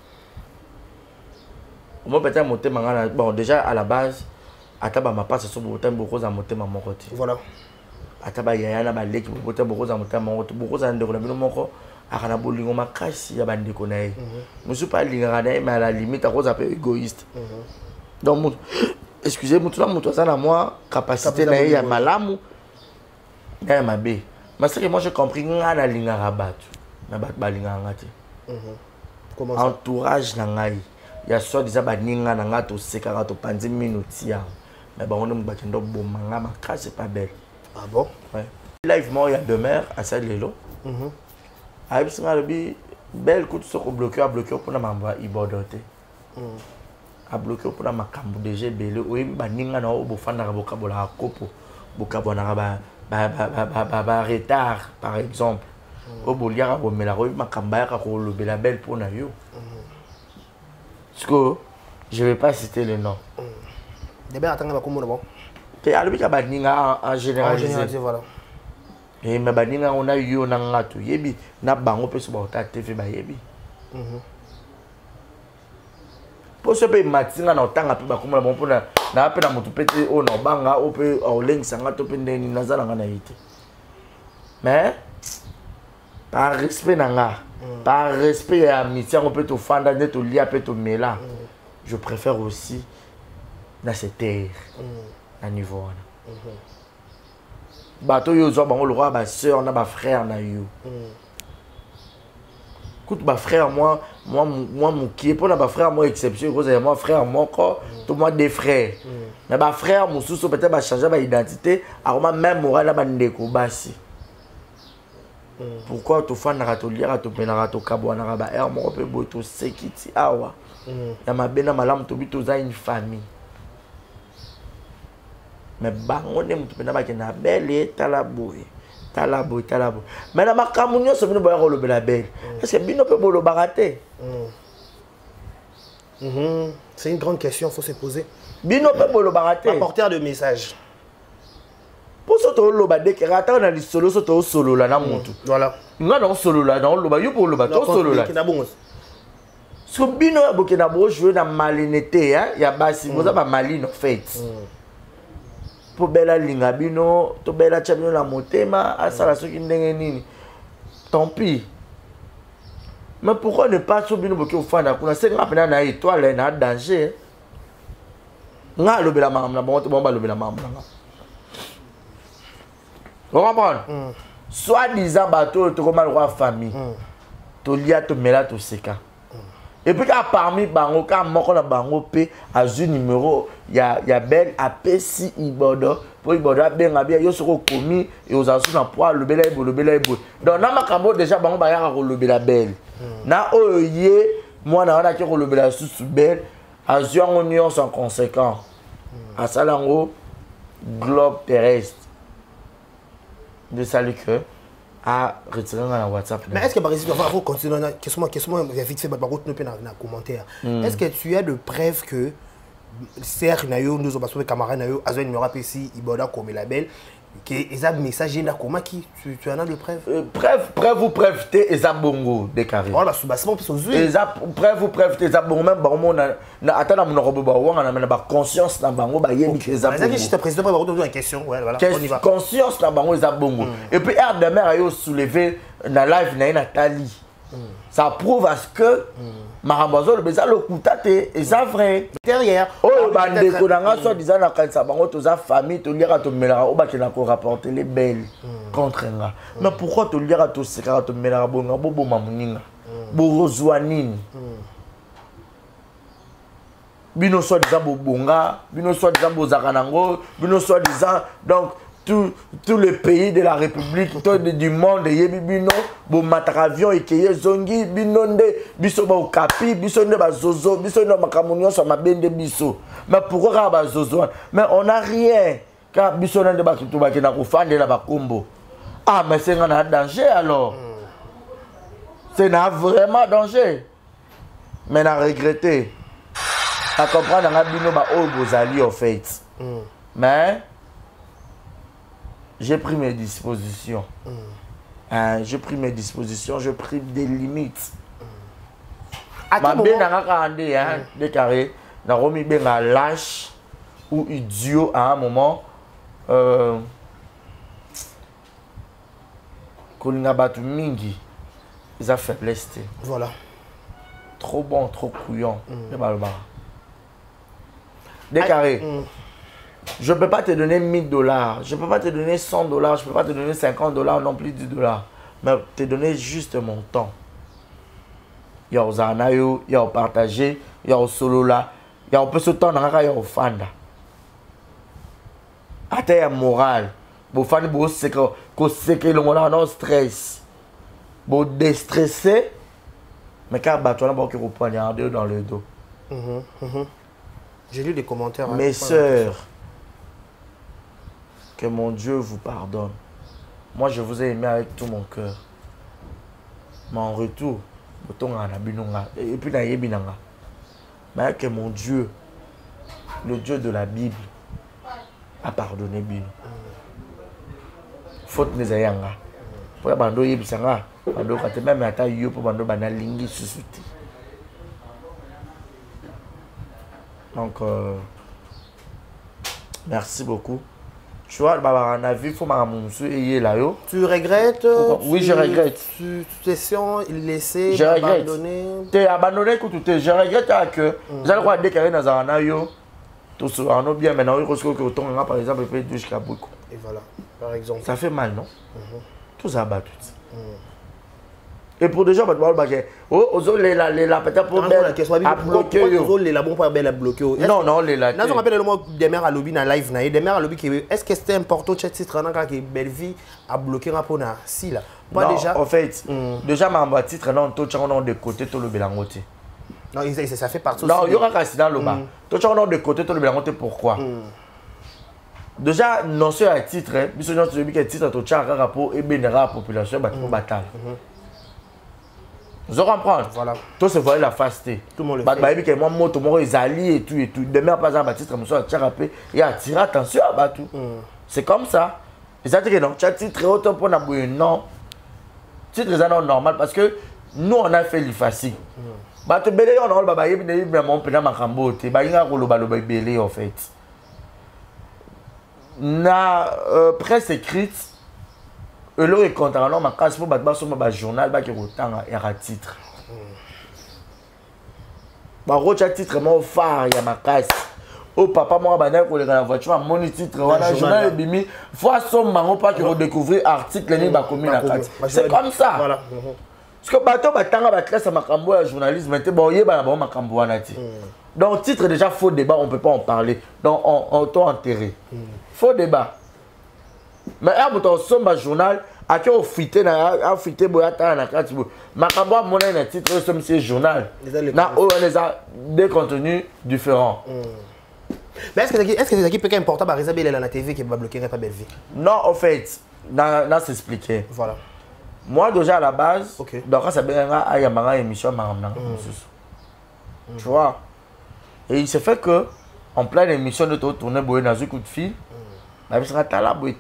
moi peut-être monter bon déjà à la base, ataba ma passe sur beaucoup de monter ma côté. Voilà. Ataba yaya ba leki beaucoup de monter ma côté, beaucoup de ndeko na bino moko akana bolingo makasi ya bandeko na ye. Musu pas lingana mais à la limite à cause un peu égoïste. Donc excusez-moi tout là mutu ça na moi capacité na ya malamu na mabe. Mais c'est que moi j'ai compris ngana lingara batu. Na batu ba linganga te. Comment ça? Entourage na ngai. Il y a soit déjà baninga na ngato sekara to panzi minutes ya. Mais bon on me batendo bomanga ma c'est pas belle. Ah bon? Ouais. Live moi il y a demeure à ça lelo. Ah puis ça le bi belle coup ce ko bloquer pour na mamba ibodote. A bloquer pour na makambu DG belé o yebi baninga na o bofanda ka bokabola kopo bokabona ba retard par exemple. O boliara bomela ko makamba ya ka ko lobela belle pour na yo. Parce que je ne vais pas citer le nom. D'abord, attends, comment on va. Alors, il y a en généralisé. Voilà. Et mais baninga on a eu on a ngatu yebi na bango pe so ba TV ba yebi. Pour ce pays matinga na otanga pe ba komala bon pona na pe na mutu pete o na banga o pe o lengisa ngato pe ndeni nazala ngana yite. Mais par respect nanga. Par respect et amitié, on peut te fendre, on peut lier, on peut te mêler. Je préfère aussi dans cette terre, à niveau. Bateau yo zo bango le roi ba sœur na ba frère na yo. Écoute ba frère moi mon qui est pour na ba frère moi exception cause moi frère mon corps tout moi des frères. Mais ba frère mon sous peut-être ba changer ba identité, aroma même moral na ba ndeko basi. Pourquoi tu fais un lire tu peux na to kabwana ba er mo pe boto sekiti awa. Ya mabena malamu to bito za une famille. Mais bango ne mutu pena ba ke na belle talaboy. Mais na makamunyo so bino ba ko lobela belle. Est-ce que bino pe bolo baraté? C'est une grande question, il faut se poser. Bino pe bolo baraté. Apporteur de message. Pour ce que tu as dit, tu as dit solo, tu as solo là, voilà. Tu as solo là, tu as solo là, tu as solo là. Si tu as joué dans la malinité, il y a pas malin en fait. Pour bella linga bino, to bella champion la motema, à ça la ce qui n'est tant pis. Mais pourquoi ne pas subir nos bouquets au fond d'un c'est grave na étoile na danger. Nga lobela mam na bon ba lobela mam na. Vous comprenez? Soit disant bateau tu comme le roi famille. To lia to mela to seka. Et puis quand parmi bango quand moko na bango pe a un numéro ya belle apesi ibodo pour ibodo benga bien yo soko komi et aux asu na poids le bela ibo donc na makambo déjà bango ba ya ko lobela belle na oye moi na wana ki ko lobela susu belle a un union sans conséquent à salango globe terrestre de salut que à retirer dans la WhatsApp. Mais est-ce que par exemple, avant de continuer, question vite fait, dans commentaire. Est-ce que tu as de preuves que Serge Nayo, nous avons camarades Nayo, a un numéro ici, il boda comme label, que ils ont message là comment qui tu en as de preuves? Preuve ou preuve t'es bongo déclaré. Oh là, sous-bassement puis sous preuve ou preuve t'es bongo même bon na attends na robo ba on na ba conscience na bango ba yebi que ça. Mais je te président pas retourner une question. Ouais voilà, on y va. Conscience na bango za bongo. Et puis air de mer a yo soulevé na live na Nathalie. Ça prouve à ce que Marambazo le beza le kutate et ça vrai derrière oh bande ko nanga so disant na kanisa bango to za famille to lira to melara o ba kena ko rapporter les belles contre nga mais pourquoi to lira to sekara to melara bonga bobo mamuninga bo rozwanini bino so disant bobonga bino so disant bozaka nango bino so disant donc tous les pays de la République, du monde, bino, bo mataravion et keye zongi, binonde, biso ba okapi, biso ne ba zozo, biso ne makamunyo sur ma bende biso. Mais pourquoi ba zozo? Mais on n'a rien. Car biso ne ba kitu ba kena kufande la ba kombo. Ah mais c'est un danger alors. C'est vraiment danger. Mais n'a regretté. À comprendre na bino ba o bozali en fait. Mais j'ai pris mes dispositions. J'ai pris mes dispositions, j'ai pris des limites. Ma bien déclaré, n'a remis bien à lâche ou idiot à un moment. Kolinga batu mingi, ils ont faiblesse. Voilà. Trop bon, trop couillon. Déclaré. Je ne peux pas te donner 1000 $, je ne peux pas te donner 100 $, je ne peux pas te donner 50 $, non plus 10 $. Mais te donner juste mon temps. Il y a aux anayo, il y a au partager, il y a au solo là, il y a au peu de temps, il y a au fanda. Attends, il y a moral. Bon, fanda, c'est que le monde a un stress. Bon, déstressé, mais quand tu as un poignarder dans le dos. J'ai lu des commentaires. Mes sœurs, que mon Dieu vous pardonne. Moi, je vous ai aimé avec tout mon cœur. Mais en retour, et puis mais que mon Dieu, le Dieu de la Bible, a pardonné Bino. Faute les ayanga. Pour bando yebisanga, bando kate même ata yo pour bando bana lingi susuti. Donc merci beaucoup. Tu vois, on a vu, il faut que tu regrettes? Oui, je regrette. Tu te sens laissé, je abandonné? Tu es abandonné, je regrette que j'ai le droit de déclarer dans un ayo. Tout ça, on a bien maintenant, par exemple, il peut être jusqu'à beaucoup. Et voilà, par exemple. Ça fait mal, non? Tout ça bat tout. Et pour des gens, peut-être non, non, les là. Nous appelle le mot des mères à lobby dans live. Des mères à lobby qui est-ce que c'était important ce titre là que Belleville a bloqué un peu na si là. Pas déjà. En fait, déjà ma titre non tout changement de côté tout le belangote. Non, ça fait partie. Non, il y aura qu'à dans le bas. Tout changement de côté tout le belangote pourquoi? Déjà non c'est un titre, biso non c'est que titre tout changa rapport et bénéra population pour bataille. Vous comprenez? Voilà. Tout se voit la fasté. Tout le monde le fait. Que moi, moto, moi, ils allient et tout et tout. Demain, par exemple, titre, je suis attiré et attirer attention à tout. C'est comme ça. Et ça dit que non, tu as titre haut pour n'abouiller non. Titre c'est normal parce que nous on a fait l'ifasi. Bah tu belé on a le babaye bien vraiment pendant ma cambote. Bah il y a le belé en fait. Na presse écrite. Le est content, alors ma casse pour battre sur ma journal, qui est autant à titre. Ma roche à titre, mon phare, il y a ma casse. Oh papa, moi, pour la voiture, mon titre, voilà, journal est bimi. Fois son marron, pas que vous découvrez article, ni commis la casse. C'est comme ça. Parce que bateau batanga ba classe makambo ya journalisme te bon yeba na makambo wana ti. Donc titre déjà faux débat, on peut pas en parler. Donc on auto-enterré. Faux débat. Mais à bout somba journal, à qui on fité na fité boyata na kati bo. Makambo a monnaie na titre c'est journal. Na on les a des contenus différents. Mais est-ce que c'est qui important par Isabelle à la TV qui va bloquer pas belle vie? Non, en fait, na s'expliquer. Voilà. Moi déjà à la base, okay. Donc ça bien à yamara émission maramna. Tu vois? Et il s'est fait que en pleine émission de tourner boy dans un coup de fil. Mais ça tala boy.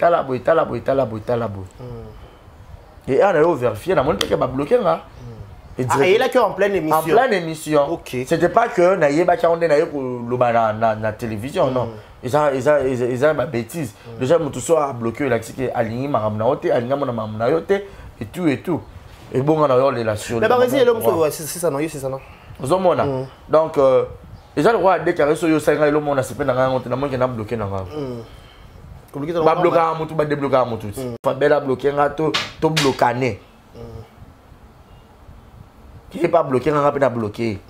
Et on a vérifié la montre qui va bloquer là. Et là que en pleine émission. En pleine émission. OK. C'était pas que na yeba ka on na la télévision non. Ils ont ma bêtise. Déjà mon tout ça a bloqué la qui aligné maramna oté aligné mon maramna yoté et tout. Et bon on a eu relation. Mais bah c'est ça non. Ozomona. Donc ils ont le droit de déclarer sur yo 5 ans et le monde a se na ngana na monde qui na bloqué na ngana. Ba bloquer mutu ba débloquer mutu. Fa bela bloquer ngato to blocané. Qui n'est pas bloqué, on a bloqué.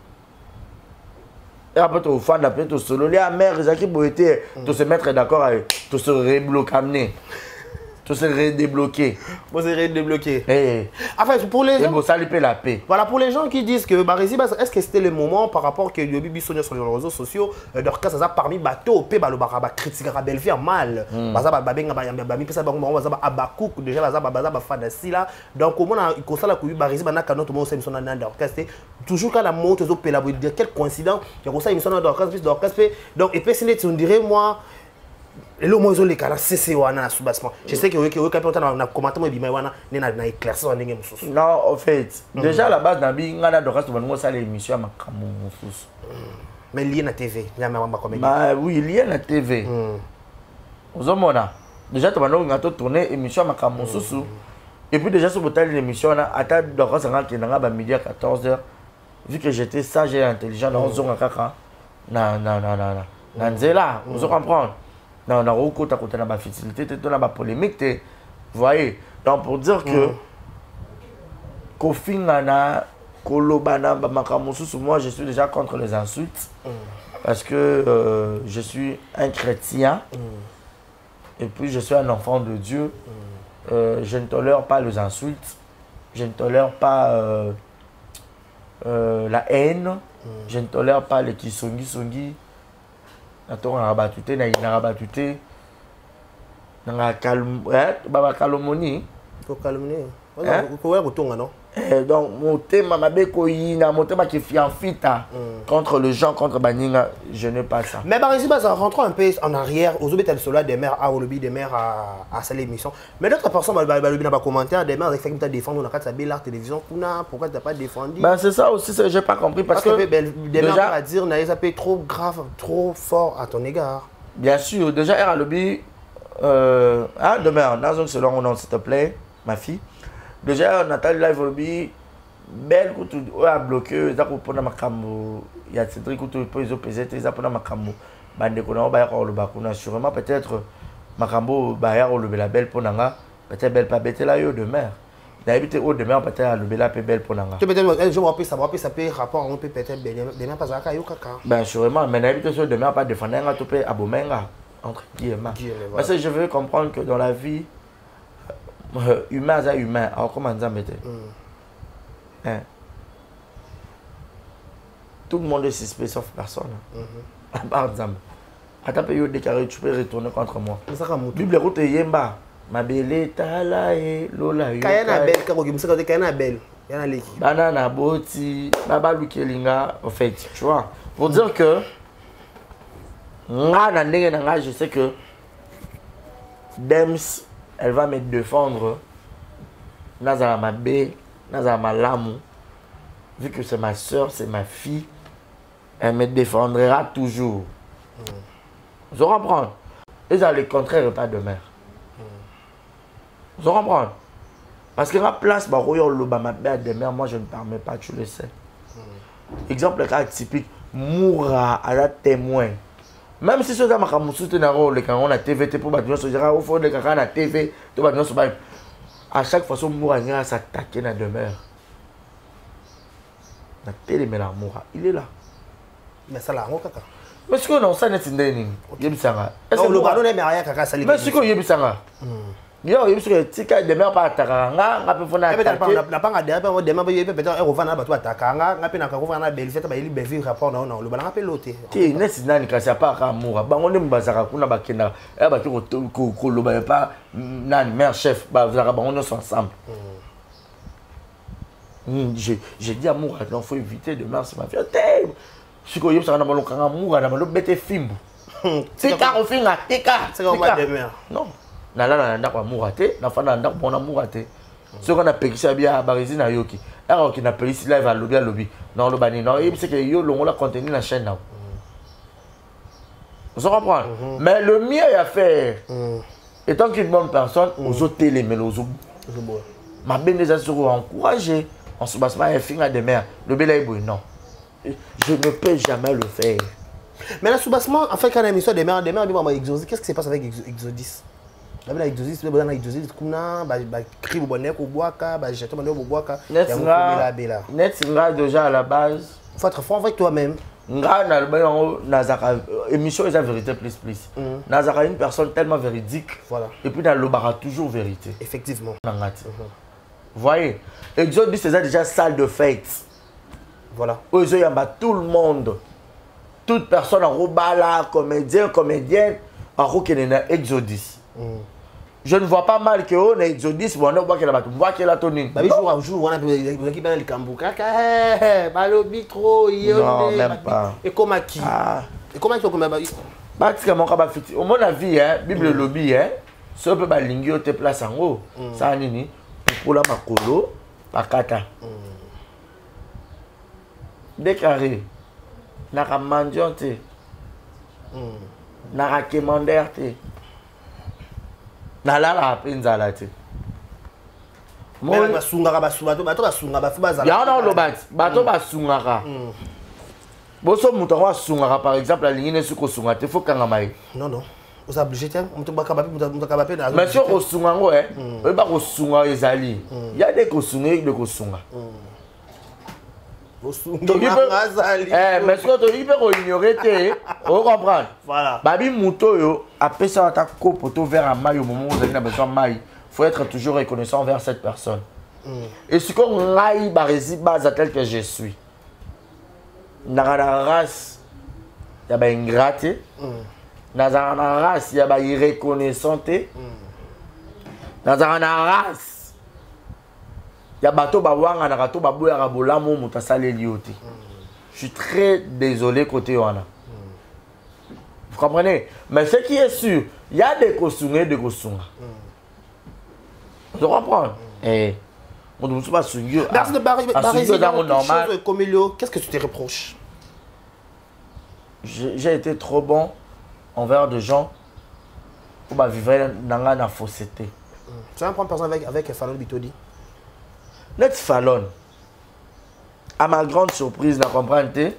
Et après, tu fan après, tu solo. Les amers, ils ont qui se mettre d'accord avec, tu se rebloquer. Tu se redébloquer. Vous se redébloquer. Eh. Enfin, pour les gens. Ça lui paie la paix. Voilà, pour les gens qui disent que Barési, est-ce que c'était le moment par rapport que Yobi Bissonio sur les réseaux sociaux, leur cas, ça a parmi bateau, pe balo baraba critique à belle vie mal. Baza babenga bami pesa bango baza abakouk déjà baza fadasi là. Donc comment on constate que Barési bana kanon tout le monde sait émission dans d'orchestre. Toujours quand la monte aux pela vous dire quelle coïncidence, il y a ça émission dans d'orchestre. Donc et puis c'est on dirait moi et le moins les cas c'est wana sous-bassement. Je sais que quand on a commenté moi bima wana na éclairci on ndenge mususu. Non, en fait, déjà à la base nabi ngana dokas to bango ça l'émission makamu mususu. Mais lié na TV, il y a ma comédie. Bah oui, lié na TV. Ozomona. Déjà to bango ngato tourner émission makamu mususu. Et puis déjà sur botal l'émission na ata dokas ngana ki nga ba midi à 14h. Vu que j'étais sage et intelligent dans zonga kaka. Na nzela, vous comprenez? Non, on a beaucoup de facilité, de la polémique, vous voyez. Donc pour dire que Kofingana, Kolobana, Bamakamusu, moi je suis déjà contre les insultes parce que je suis un chrétien et puis je suis un enfant de Dieu. Je ne tolère pas les insultes, je ne tolère pas la haine, je ne tolère pas les kisongi. On a rabattu, on a rabattu, on a calomnie. Donc, mon thème, qui est en fit contre le gens, contre Baninga, je n'ai pas ça. Mais par exemple, rentrons un peu en arrière, aux obétés des maires, à Olobi, des maires à cette émission. Mais d'autres personnes, il y a commentaire, des maires, qui ont défendu, on a fait la télévision, pourquoi tu n'as pas défendu? Ben c'est ça aussi, je n'ai pas compris. Parce que des maires vont dire, ça peut être trop grave, trop fort à ton égard. Bien sûr, déjà, à Olobi, demain, dans un selon mon nom, s'il te plaît, ma fille. Déjà, Nathalie Live Olobi, belle couture, a bloqué, ils ont pris ma cambo, il y a Cédric couture, ils ont pesé, ils ont pris ma cambo. Bande qu'on a au Bakuna, sûrement peut-être ma cambo, Bayard ou le bel belle pour Nanga, peut-être belle pas bête là, yo de mer. D'habitude, au de mer, peut-être le bel peu belle pour Nanga. Tu peux peut-être, je me rappelle, ça peut rapport, on peut peut-être bien pas à Kayo Kaka. Ben, sûrement, mais d'habitude, sur de mer, pas défendre un tout peut abomenga, entre guillemets. Parce que je veux comprendre que dans la vie, humain à humain, alors comment ça m'était? Tout le monde est suspect sauf personne. À part Zam. À ta période déclarée, tu peux retourner contre moi. Bible route yemba. Ma belle tala et lola. Kayana belle, Kayana belle. Yana leki. Banana boti, baba lukelinga, en fait, tu vois. Pour dire que je sais que Dems, elle va me défendre. Nazara ma belle, Nazara ma lamu. Vu que c'est ma soeur, c'est ma fille, elle me défendra toujours. Vous comprenez? Et ça, le contraire, pas de mère. Vous comprenez? Parce que la place, ma belle de mère, moi je ne permets pas, tu le sais. Exemple, le cas typique, Moura à la témoin. Même si c'est ça, on a TVT pour battre, on faut que on a TV, à chaque fois, Moura s'attaquer à la demeure. na télémela Moura, il est là. Mais ça là, kaka. Mais ce qu'on a ça net indeni, yebisanga. Est-ce que le ballon est meilleur kaka sali? Mais ce qu'on yebisanga. Yo yebisanga tika de mer pas atakanga, ngape fona attaquer. Na panga de pas demain peut-être un revendre ba to atakanga, ngape na ka revendre belle fête ba ili belle rapport non le ballon ngape loté. Ti net indani kasi pa ka Moura. Bango ne mbazaka kuna bakenda. Eh ba ko loba pas nani mère chef ba vzaka bango no ensemble. J'ai dit à Moura, il faut éviter de marcher ma fille. Si vous avez un ballon, Moura, un ballon, bête film. C'est car au final, c'est car. C'est comme ça demain. Non. Nala na kwa Moura te, na fana na kwa Moura te. Ce qu'on a payé ça bien à Barizi na Yoki. Alors qu'il a payé ici live à lobby. Non, le bani non, il sait que yo l'on l'a contenu la chaîne là. Vous comprenez? Mais le mieux à faire, étant qu'une bonne personne, aux autres télé, mais aux autres. Ma belle les a encouragé. En se basant à fin de mer, le bel est non. Je ne peux jamais le faire. Mais là, sous-bassement, en fait, quand on a une histoire de mer, Exodus, qu'est-ce qui se passe avec Exodus? Là, Exodus, cri au bonnet, au boaka, jeton au boaka. Net déjà à la base. Il faut être fort avec toi-même. Émission est la vérité plus. Nazara une personne tellement véridique. Voilà. Et puis dans le bar toujours vérité. Effectivement. Vous voyez, Exodus c'est déjà salle de fête. Voilà. Où il y a tout le monde. Toute personne en robala, comédien, comédienne, en roquenena Exodus. Je ne vois pas mal que on est Exodus, mais on voit qu'il y a la tonine. Jour, on a l'équipe dans le Cambouca. Balobi trop, non, même pas. Et comment qui? Et comment qui pratiquement, au mon avis, Bible lobby, si on peut balinguer, te place en haut. Ça, nini. Pour la makolo, pakata. Déclaré. Naka mandionte. Naka kemanderte. Nalala penzalate. Moi, basungaka basunga, bato basungaka bafubaza. Ya na lobat, bato basungaka. Boso muto wa sungaka par exemple la ligne sur ko sungate faut kanga mai. Non. Vous êtes obligé de mais si on sunga ngo on va ko sunga ezali. Il y a des ko sunga et des ko sunga. Mais si on peut ignorer te, on comprend. Voilà. Babi muto yo après ça ta copo to vers un maille au moment où vous avez besoin de maille. Faut être toujours reconnaissant envers cette personne. Et ce qu'on aille barezi base tel que je suis. Dans la race, il y a une ingrate. Dans la race, il y a une irreconnaissante. Dans la race, il y a bateau bawanga na bateau baboya rabolamo mutasale lioti. Je suis très désolé côté wana. Vous comprenez? Mais ce qui est sûr, il y a des kosunga et des kosunga. Tu comprends? Eh, on ne peut pas sunga. Merci de barrer comme qu'est-ce que tu te reproches? J'ai été trop bon envers des gens pour vivre dans la fausseté. Tu vas prendre par exemple avec Fallon Bitodi? Net Fallon, à ma grande surprise, na comprendre,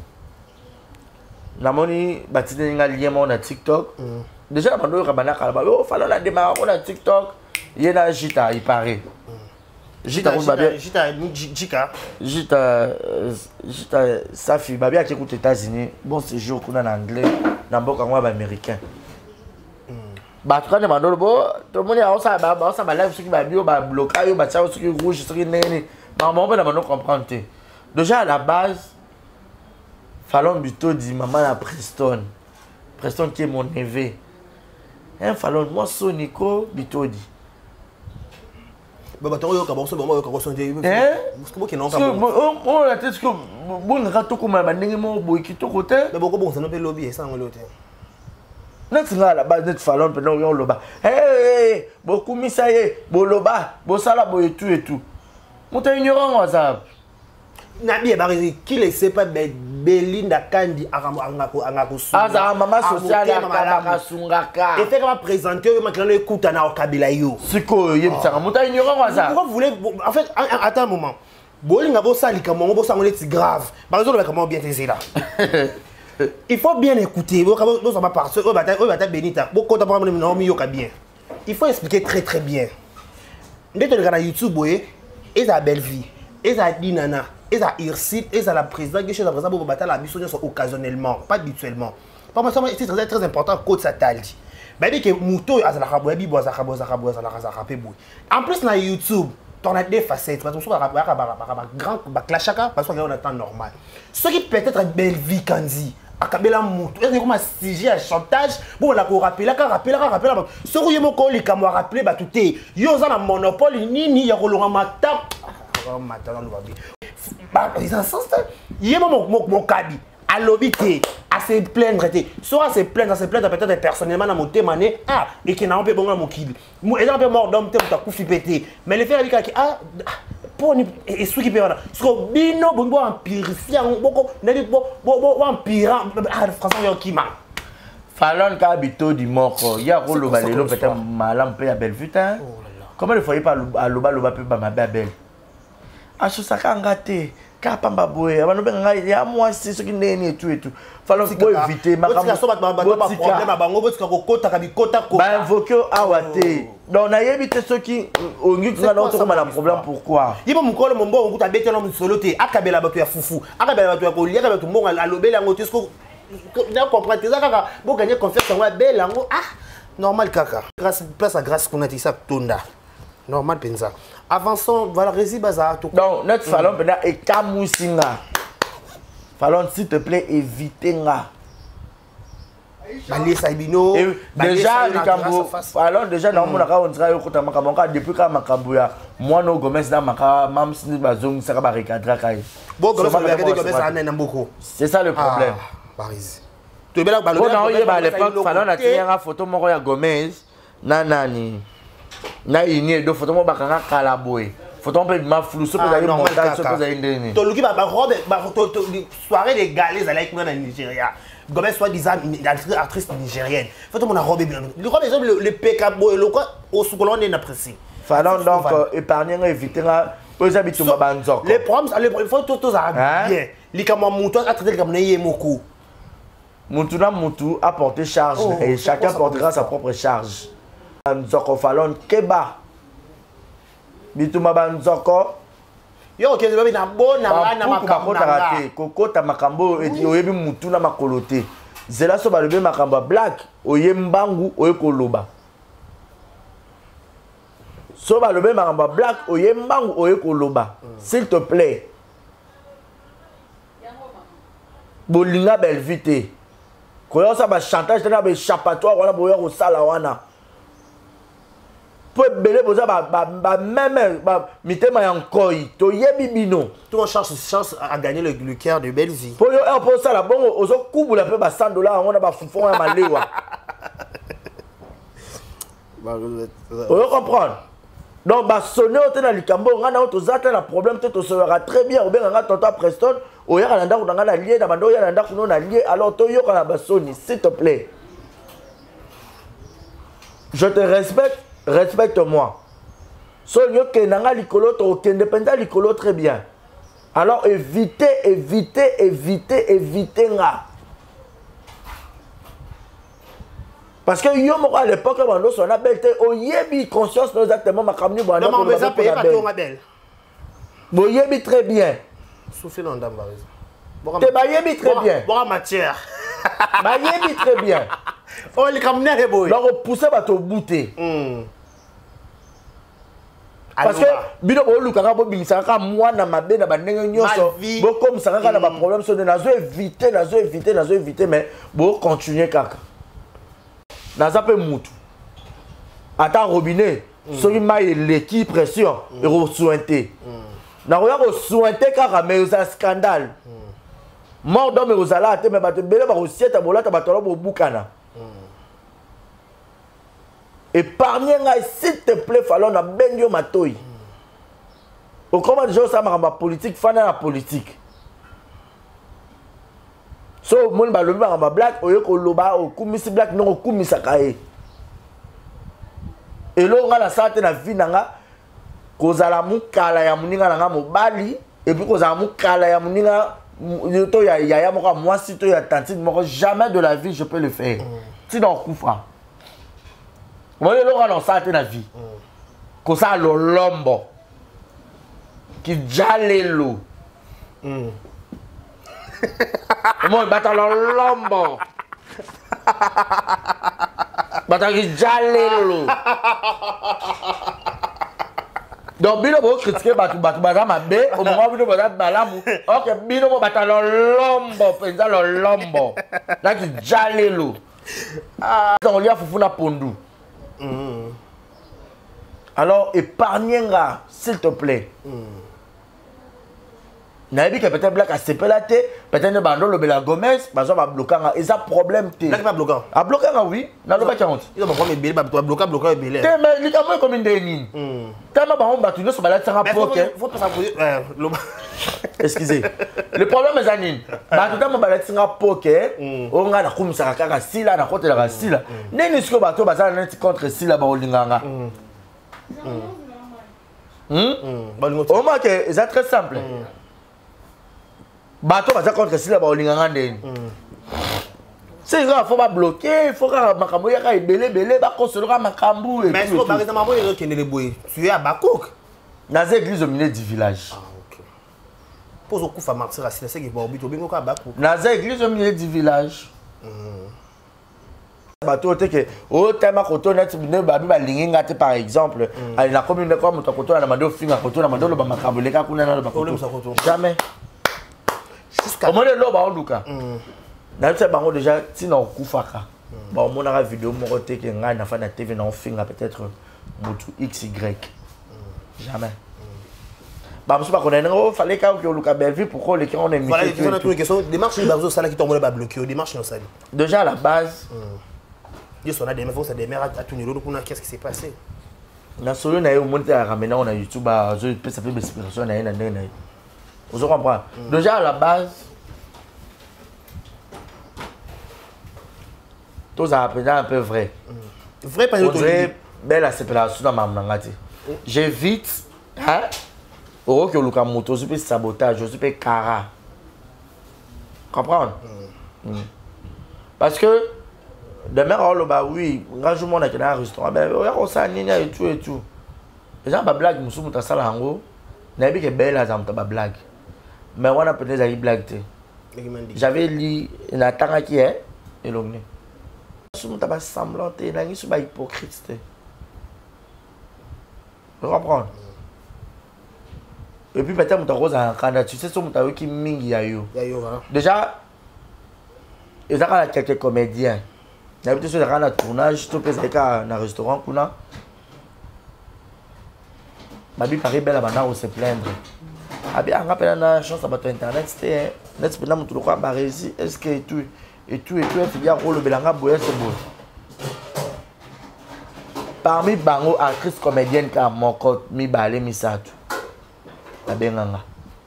na moni batine nga lien na TikTok. Déjà na bando rabana kalaba, oh Fallon a démarré na TikTok, yena Jita il paraît. Jita sa fille babia qui écoute États-Unis, bon séjour qu'on a en anglais, na mboka ngwa ba américain. Bah tu connais mandolo bo tout le monde a ça live ce qui va bio ba bloquer yo ba ça ce qui rouge ce qui nene maman on va comprendre. Déjà à la base Fallon Bitodi maman la Preston qui est mon neveu. Un Fallon moi Sonico Bitodi. Bah tu yo ka bon so bon ka ressentir. Parce que non ka bon. On la tête que bon rato comme ba ndenge mo boy ki to côté. Mais bon ça no pe lobby ça ngolo te. Net à la base net Fallon pendant yon loba. Hey, beaucoup misaye, bo loba, bo sala bo et tout. Monta ignorant WhatsApp. Nabi Barizi qui ne sait pas Belinda Kandi angako sunga. Aza mama sociale akaba sungaka. Et fait comment présenter maintenant écoute na okabila yo. Siko yebisanga monta ignorant WhatsApp. Pourquoi vous voulez en fait attends un moment. Bolinga bo sali comment bo sangolé c'est grave. Par exemple comment bien t'es là. Il faut bien écouter. Il faut expliquer très bien. Dès que tu regardes YouTube, ils ont belle vie, ils ont dit nana, et ça ircite et ça la président qui chez la président pour battre la mission occasionnellement pas habituellement pas moi c'est très important code ça t'a dit bah que muto azala kaboyabi boza kaboza rapé boy en plus na YouTube on a des facettes parce que on va grand clashaka parce qu'on a temps normal ce qui peut être belle vie Kanzi akabela mutu est comme un sujet à chantage bon la ko rappeler ce que yemo ko lika mo rappeler ba touté yo za na monopole nini ya ko longa mata mata no babi ba ils en sens yemo mon kabi à l'obité à se plaindre soit à se plaindre peut-être personnellement dans mon témané ah et qui n'a pas bon mon kibi moi et un peu mort d'homme t'as coufi pété mais le faire avec ah pour et ce qui peut voilà ce que bino bon empirifier beaucoup n'est bon empirant ah français yo qui ma Fallon ka habito du moko ya ko loba lelo peut-être malam pe ya belle vita comment il faut pas à loba pe ba ma belle ah ça ka ngate kapamba boye abantu benga ya moi c'est ce qui n'est et tout fallait éviter makambo problème bango botika kokota kabikota ko ba invoquer awate donc na yebite ce qui ongi kuna na to la problème pourquoi yibo mukolo mombo nguta betela musolo te akabela bato ya fufu akabela bato ya kolia bato mbonga alobela ngo tisko na comprendre ça kaka bo gagner confiance en bela ngo ah normal kaka grâce place à grâce qu'on a dit ça tonda normal penza avançons voilà rési bazar tout donc notre Fallon pena et kamusinga Fallon s'il te plaît éviter nga Bali Saibino déjà les Cambo Fallon déjà na mona ka on sera yokota makambo ka depuis ka makambo ya moi no Gomez na maka mam sini bazong saka ba recadrer kai bon Gomez na mboko c'est ça le problème Paris to bela ba lo à l'époque Fallon a tiré une photo moko ya Gomez na nani na ini do photo mo bakanga kala boy photo on peut ma flou so peut aller montage so peut aller ndeni to luki ba robe ba soirée des galets avec moi en Nigeria Gomez soit disant actrice nigérienne photo mon robe bien le robe le PK boy le quoi au soukolon est apprécié Fallon donc épargner éviter aux habitudes ba nzoko les problèmes les photos tous bien li kama muto a traiter comme neye moko mutu na mutu a porter charge et chacun portera sa propre charge nzoko Fallon keba bituma banzoko yo ok c'est na bona na makambo na kokota makambo eti oyebi mutu na makolote zela so balobe makambo black oyembangu oyekoloba so balobe makambo black oyembangu oyekoloba s'il te plaît bolinga belle vite koyo sa ba chantage na ba échappatoire wana boyo ko sala wana peut belé boza ba même mitema ya nkoi to yebi bino to chance à gagner le cœur de belle vie pour yo pour ça la bongo ozo kubula pe ba $100 on a ba fufon ya malewa on comprendre donc ba sonner au tena likambo ngana auto zata na problème te to sera très bien ou bien ngana tonto Preston o ya kana ndako ngana lié na bando ya na ndako no na lié alors to yo kana ba soni s'il te plaît je te respecte. Respecte-moi. So yoke nanga likolo to kende penda likolo très bien. Alors évitez nga. Parce que yo moko à l'époque bando so na belte o yebi conscience nous exactement makamni bwana. Non mais ça paye pas ton belle. Bo yebi très bien. Souffle dans ndamba. Te ba yebi très bien. Bon matière. Ba yebi très bien. Oh les kamne les boy. Donc pousser ba to bouter. Parce que bino bo lukaka bo bimisaka mwana mabe na bandenge nyonso bo comme ça na ba problème so de nazo éviter mais bo continuer kaka naza pe mutu ata robinet soki mai l'équipe pression et re sointer na ko ya ko sointer kaka mais ça scandale mort d'homme et ozala te mais bato belé ba ko sieta bolata bato bo bukana épargnez nga s'il te plaît Fallon na benyo matoi au comment déjà ça maramba politique fana la politique so mon ba lobi maramba black oyo ko loba o kumisi black non kumisa kae et lo nga la santé na vie nanga kozala mukala ya muninga nanga mobali et puis kozala mukala ya muninga to ya moko moi si to ya tantine moko jamais de la vie je peux le faire sinon kufa moi je l'aurai dans ça la vie comme ça l'ombo qui jalelo Moi, Batalolombo. Batalolombo. Donc, bino bo critiquer batu baza mabe, au moment où bino baza balamu. Ok, bino bo Batalolombo, penza lolombo. Là qui jalelo. On lui a fufuna pondu. Alors, épargnez-nga, s'il te plaît. Naïbi que peut-être Black a sépelaté, peut-être Bando le Bela Gomez, parce qu'on va bloquer. Et ça problème. Black va bloquer. A bloqué, oui. Dans le bac 40. Il va prendre les billets, il va bloquer les billets. Mais il y a moins comme une déni. Tellement on va battre, sur la terre à bloquer. Faut pas s'appuyer. Excusez. Le problème est Zanine. Battu dans mon balai à poker, on a la commissaire à Silla, la côté de la Silla. N'est-ce que bateau bazar contre Silla Baolinganga. Au moins que c'est très simple. Bateau bazar contre Silla Baolinganga. C'est grave, il faut pas bloquer, il faut que Makambo y ait belé, bah construire Makambo. Mais est-ce que par exemple, tu es à Bakouk? Dans l'église au milieu du village. Pose au coup à martyr, c'est ce qui va au but au bingo à Bakouk. Dans l'église au milieu du village. Bateau que au thème à côté net ne babi ba linginga par exemple à la commune comme to côté na demandé au fin à côté na demandé le Makambo les ka kuna na le Bakouk. Jamais. Jusqu'à au moins le ba luka. Na tse bango déjà tina okufaka. Ba o mona vidéo moko te ke nga na fa na TV na finga peut-être motu XY. Jamais. Bah monsieur pas connaître oh fallait ka que luka Belleville pourquoi les on est mis. Voilà, il faut une question démarche ni bazo sala qui tombe ba bloquer démarche non sali. Déjà à la base Dieu son a des meufs ça des mères à tout niveau kuna qu'est-ce qui s'est passé? Na solo na yo monter à ramener on a YouTube à je peux ça fait inspiration na na. Vous comprenez? Déjà à la base tout ça un peu vrai. Vrai pas d'autre. Belle séparation dans ma mangati. J'évite hein au que le moto je peux sabotage, je peux cara. Comprendre? Parce que demain on le bah oui, quand je monte dans un restaurant, ben on ça nina et tout et tout. Les gens ba blague musu muta sala hango. Na bi que belle à zamta ba blague. Mais on a peut-être une blague. J'avais lu une attaque qui est et l'omni. Je suis pas semblant, je suis pas hypocrite. Vous comprenez? Et puis peut-être que tu sais ce qui mingi déjà, il y a quelques comédiens. Il y a des un tournage, tu peux faire un restaurant. Ma vie paraît belle à se plaindre. On rappelle la chance à internet, c'était net pendant mon tour à est-ce que tout et tout, il y a le Belanga Boya c'est beau. Parmi bango actrices comédiennes qui a mon code, mi balé, mi satou. La benganga.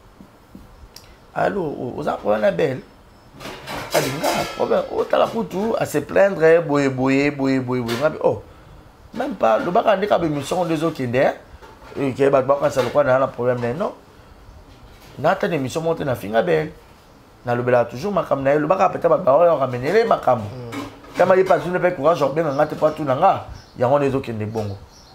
Allô, vous avez un belle. Elle dit, problème, oh, t'as la poutou, à se plaindre, boye. Oh, même pas, le bac a dit qu'il y a une mission des autres qui est derrière, et qui est bac, ça le quoi, dans le problème, non. N'a pas de mission montée dans la finga belle. Na le bela toujours makam na le baka peut-être ba ramener les makam kama il pas une peu courage on benga ngate pas tout nanga ya on les autres qui bongo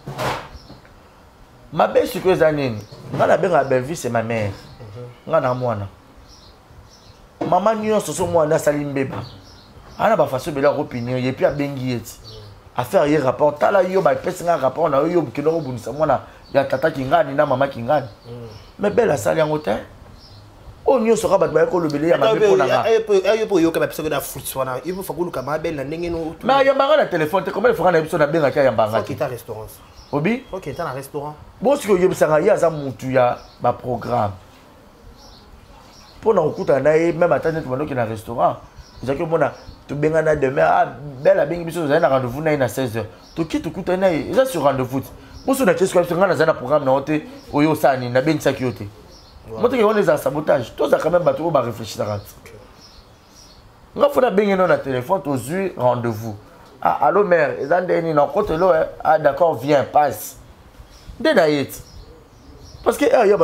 ma belle c'est que zanine ngala benga Belleville c'est ma mère ngana mwana maman nyo so mwana salimbeba ana ba façon bela opinion et puis a bengi eti a faire hier rapport tala yo ba pesi nga rapport na yo kilo bunisa mwana ya tata kingani na mama kingani mais belle sali en hôtel. Oh, nous sommes pas d'accord le belé à ma belle pour la. Il faut que personne n'a foot soit là. Il faut que le camarade belle n'engage nous. Mais il y a un téléphone. Comment il faut qu'on ait besoin d'un bien à Yambanga? Ok, t'as restaurant. Obi? Ok, t'as un restaurant. Bon, si vous avez un montuya, ma programme. Pour nous écouter, même attendre tu vas dans un restaurant. C'est que mon tu benga demain ah belle a bengi biso za rendez-vous na 16h. Tu quitte écouter na ça sur rendez-vous. Pour ce qu'est-ce que tu as dans un programme na hoté oyo sani na bengi sakioté. Moi, tu as des sabotages. Tous quand même bateau, va réfléchir à ça. Quand on a bien un téléphone, tu as rendez-vous. Ah, allô, mère, ils ont dit non, quand tu ah, d'accord, viens, passe. Dédaït. Parce que, il y a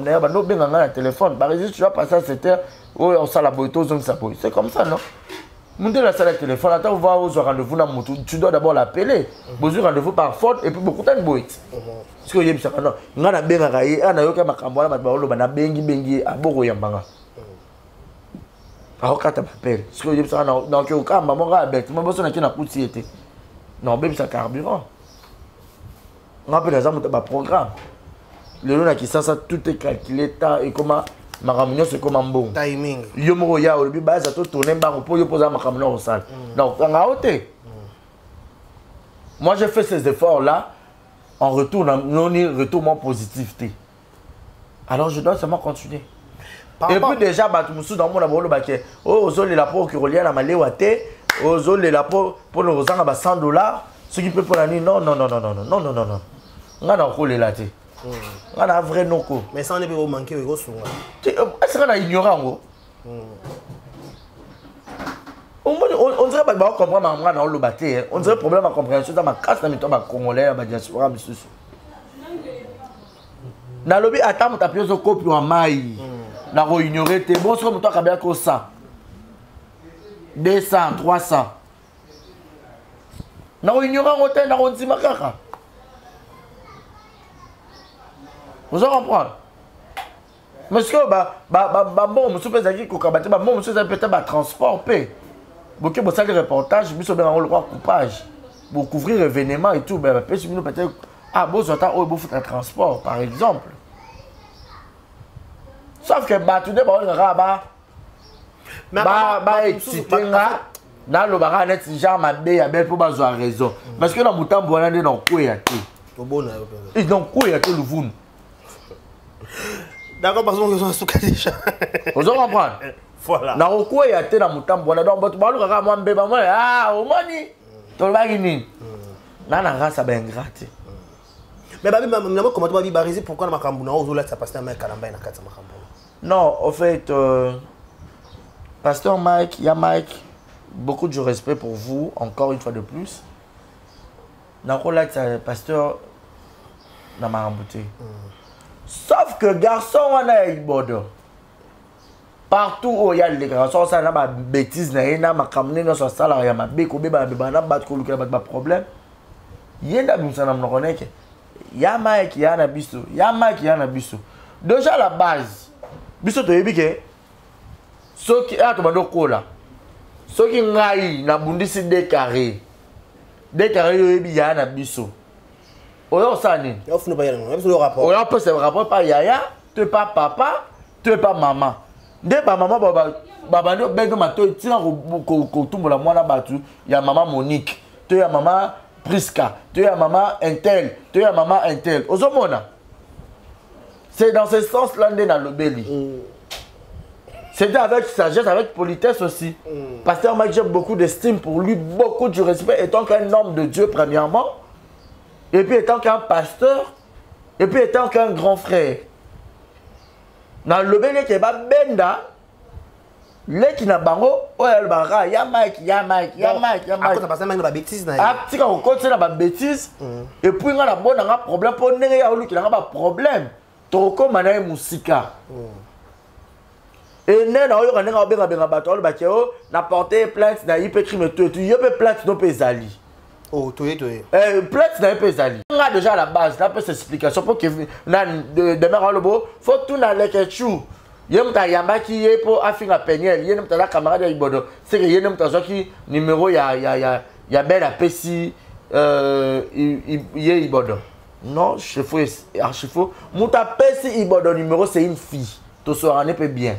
un téléphone. Par exemple, tu vas passer à cette heure, on s'en la boîte, c'est comme ça, non? Montez la salle de téléphone, attends, voir où rendez-vous dans moto. Tu dois d'abord l'appeler. Vous avez rendez-vous par faute et puis beaucoup de temps. Parce que vous savez, non, on a bien raillé, on a eu un macambola, on a bengi, à Boro Yambanga. Alors, quand tu m'appelles, parce que vous savez, donc, au cas où maman a bête, moi, je suis en poussiété. Non, même ça carburant. On appelle les hommes de programme. Le nom qui ça, tout est calculé, et comment. Ma réunion c'est comme un bon timing. Yo mo ya au base à tout tourner bango pour yo poser ma réunion au salle. Donc en haute. Moi j'ai fait ces efforts là en retour non retournement positivité. Alors je dois seulement continuer. Et puis déjà bah tout musu dans mon abolo ba ke oh ozole la pour que relia na malewa te ozole la pour le rozanga ba $100 ce qui peut pour la nuit non. Ngana ko le la te. On a un vrai nom. Mais ça, on est pas manqué. Est-ce qu'on a ignorant? On dirait pas que on comprend ma dans le bâté. On dirait problème à compréhension dans ma casse dans mes tombes congolais, ma diaspora, monsieur. Dans le but, attends, tu as pris ce copie en maille. N'a pas ignoré, t'es bon, c'est comme toi qui as bien que 100, 200, 300. N'a pas ignoré, on t'a dit ma caca. Vous en comprenez? Monsieur, bon, monsieur Pézaki, bon, monsieur, ça peut-être un transport, beaucoup de ça, les reportages, monsieur, bien, on le croit coupage. Pour couvrir l'événement et tout, peut-être, ah, bon, j'entends, oh, il faut un transport, par exemple. Sauf que, tout le monde, excité, dans le bar, net, genre, ma belle, pour avoir raison. Parce que dans le temps, on est dans quoi, il y a tout. Ils ont quoi, il y a tout le monde. D'accord, parce que nous sommes déjà. Vous comprenez? Voilà. Na okwe ya te na mutambo na donc bato baluka ka mwa mbeba mwa ah omoni to bagi nini na ngasa ba ingrate. Mais babi maintenant comment tu vas bariser pourquoi na makambu na ozola ça pasteur Mike Kalamba na kata makambu? Non, en fait pasteur Mike, il y a Mike, beaucoup de respect pour vous encore une fois de plus. Na ko là pasteur na marambouté. Sauf que garçon on a ibodo. Partout où il y a les garçons, ça n'a pas de bêtises, n'a pas de salaire, il y a pas de problème. Il y a des gens qui il y a Mike qui a un biso, il y a Mike qui a un biso. Déjà la base, biso to yebike. Ceux qui a tomando kola. Ceux qui ngai na bundisi des carrés. Des carrés il y a un biso. Oyo sani. Il faut nous pas y aller, il faut le rapport. Oyo peut se rapport pas yaya, tu pas papa, tu pas maman. Dès que maman baba ndo bego mato tira ko tumbola mwana batu ya maman Monique, tu ya maman Priska, tu ya maman Intel, tu ya maman Intel. Ozomona. C'est dans ce sens-là dans le belly. C'était avec sagesse, avec politesse aussi. Pasteur Mike, j'ai beaucoup d'estime pour lui, beaucoup de respect, étant qu'un homme de Dieu premièrement, et puis étant qu'un pasteur, et puis étant qu'un grand frère. Dans le belly qui est benda, les qui n'a bango, oh elle barra, ya Mike. Après ça passe même dans la bêtise na. Ah, tu quand on continue dans la bêtise, et puis on a la bonne problème pour n'er ya lui qui n'a pas problème. Toko manaye musika. Et né na oyo kanenga benga bato ba keo na porter plainte na IP crime tout tu yebe plainte no pezali. Oh, toye. Plainte na pezali. On a déjà la base, là peut s'explication pour que na demain lobo, faut tout na lekechu. Yem ta yamba ki ye pour afinga penyel, yem ta la camarade ya ibodo. C'est que yem ta qui numéro ya ben la pesi ye ibodo. Non, archifo. Mouta pesi ibodo numéro c'est une fille. To so en est bien.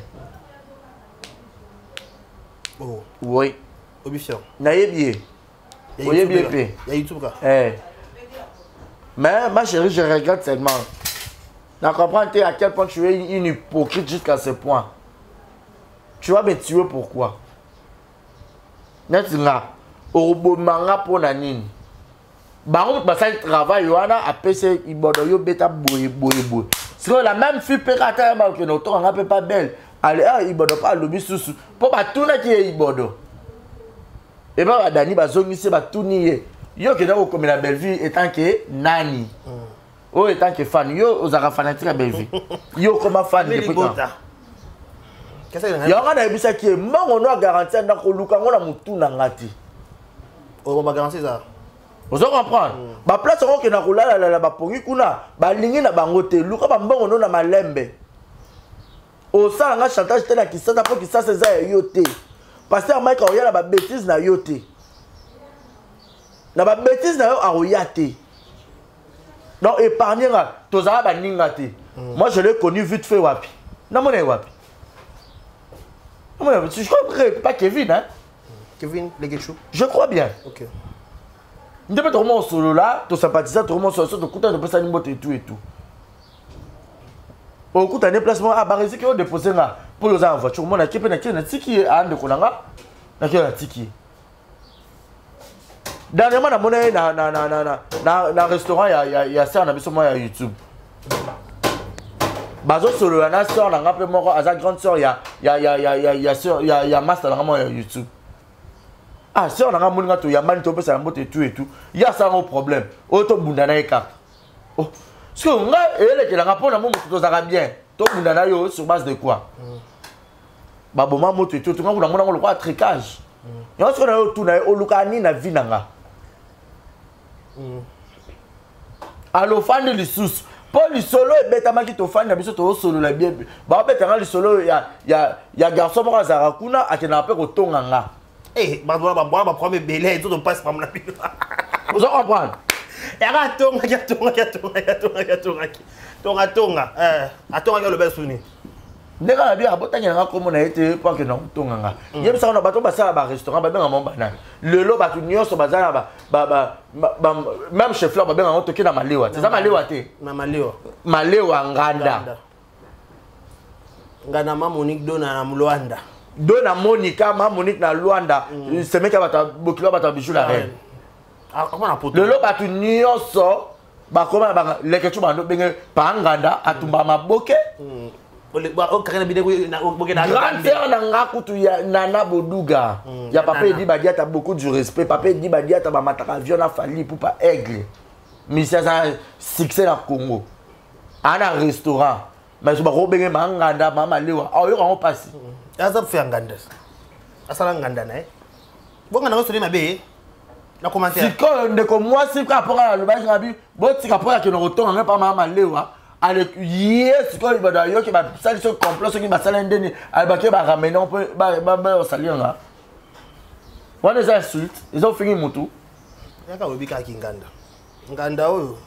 Oh. Oui. Obifiant. Naye bien. Oui, bien. Il y a YouTube là. Mais ma chérie, je regrette tellement. Tu comprends à quel point tu es une hypocrite jusqu'à ce point. Tu vas me tuer pourquoi? N'est-ce pas? Au manga pour nanine. Baron, ça travaille, Yohana a PC, il bodoyo beta boye. C'est la même fille pécata que notre on n'a pas belle. Allez, il bodo pas le bisusu. Pour pas tout n'a qui est ibodo. Et bien, Dani va zongiser, va tout nier. Yo qui est comme la belle vie étant que nani. Oh, étant que fan. Yo, aux ara fanatique la belle vie. Yo comme fan de putain. yango na yebisaki mbongo no garantie ndako luka ngo na mutu na ngati on va garantir ça. Vous comprenez? Ba place ngo ke na kolala la ba pongi kuna ba lingi na bango te luka ba mbongo no na malembe. O sala nga chantage te na kisasa po kisasa za yo te. Pasteur Mike a oyala ba bêtise na yo te. Na ba bêtise na yo a oyate. Donc épargner nga tozala ba ninga te. Moi je l'ai connu vite fait wapi. Na mona wapi. Je crois pas Kevin, hein? Kevin Legechou. Je crois bien. Ok. Nous devons tout le solo là, tout sympathisant, tout le monde solo, tout le monde de passer et tout et tout. Au coup d'un déplacement à Barési qui ont déposé là pour les en voiture, mon équipe n'a qu'un tiki à de Kolanga, n'a qu'un tiki. Dernièrement, na monnaie na restaurant il y a ça on a besoin moi YouTube. Bazo solo na sœur na ngape moko aza grande sœur il y a master na moi YouTube. Ah sœur na ngamu nga to ya mani to pesa na mbote tout et tout. Il y a ça un problème. Auto bundana eka. Oh. Ce que nga ele ke la rapport na mo to zaka bien. To bundana yo sur base de quoi? Ba boma moto et tout nga kuna mona ko tricage. Yo ce que na yo tout na o lukani na vinanga. Allo fan de lisusu. Pour le solo et bêta maki to fan na biso to solo la bien. Ba bêta nga le solo ya garçon mo azara kuna akena pe ko tonganga. Eh, ba premier belé tout on passe par mon ami. Vous comprenez? Ya tonga. Tonga. Atonga le besuni. Ndeka na bien abotanya nga komo na été pour que na tonga nga. Yeb sa na bato basala ba restaurant ba benga momba na. Lelo bato nyonso bazala ba même chef là ba benga ngo toki na malewa. C'est ça malewa te. Na malewa. Malewa nganda. Ngana ma Monique dona na Luanda. Dona Monica ma Monique na Luanda. C'est meka bata bokilo bata bijou la reine. Ah comment na poto. Lelo bato nyonso ba koma ba leketu ba ndo benga pa nganda atumba maboke. Grand-père n'a kutu ya Nana Boduga. Ya papa dit badia t'as beaucoup du respect. Papa dit badia t'as mataka avion a fallu pour pas aigle. Mais ça succès dans Congo. À un restaurant. Mais je vais robérer manganda mama lewa. Ah yo on passe. Ça fait nganda. Asala nganda na. Bonga na soli mabe. Na commentaire. Si quand de comme moi si quand pour le bas rabi, bon si quand pour que nous retourne pas mama lewa. Avec yes quand il va d'ailleurs qui va ça ce complot ce qui va salender albaki va ramener on peut ba salir là. On les insulte, ils ont fini mutu. Yaka obika kinganda. Nganda oyo.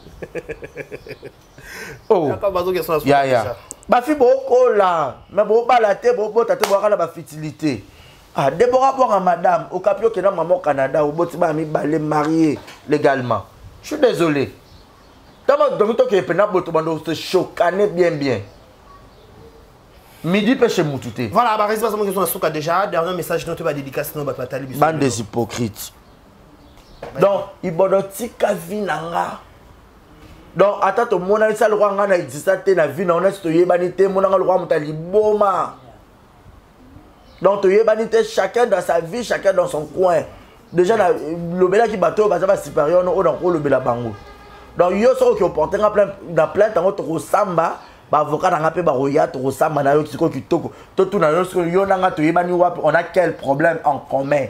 Oh. Yaka bazo ke so. Ya. Ba fi boko là, mais bo ba la te bo tate bo kala ba fertilité. Ah Déborah pour madame au capio que dans maman Canada au boti ba mi balé marié légalement. Je suis désolé. Donc, tu es choqué bien. Midi, pêche moutouté. Voilà, bah, réponse à mon question déjà. Dernier message, notre dédicace, non, bah, bande des hypocrites. Donc, il y a des kavinanga. Donc, attends, tout le monde a dit ça, le roi a dit ça, la vie, on a dit que mon le roi a dit boma. Donc, tu es chacun dans sa vie, chacun dans son coin. Déjà, le bela qui bateau, va supérieur, on a le bela bango. Donc, yo so qui porter dans plein temps to samba ba avocat na ngape ba roya to samba na yo kiko kitoko to tout na yo na nga to yebani wapi on a quel problème en commun.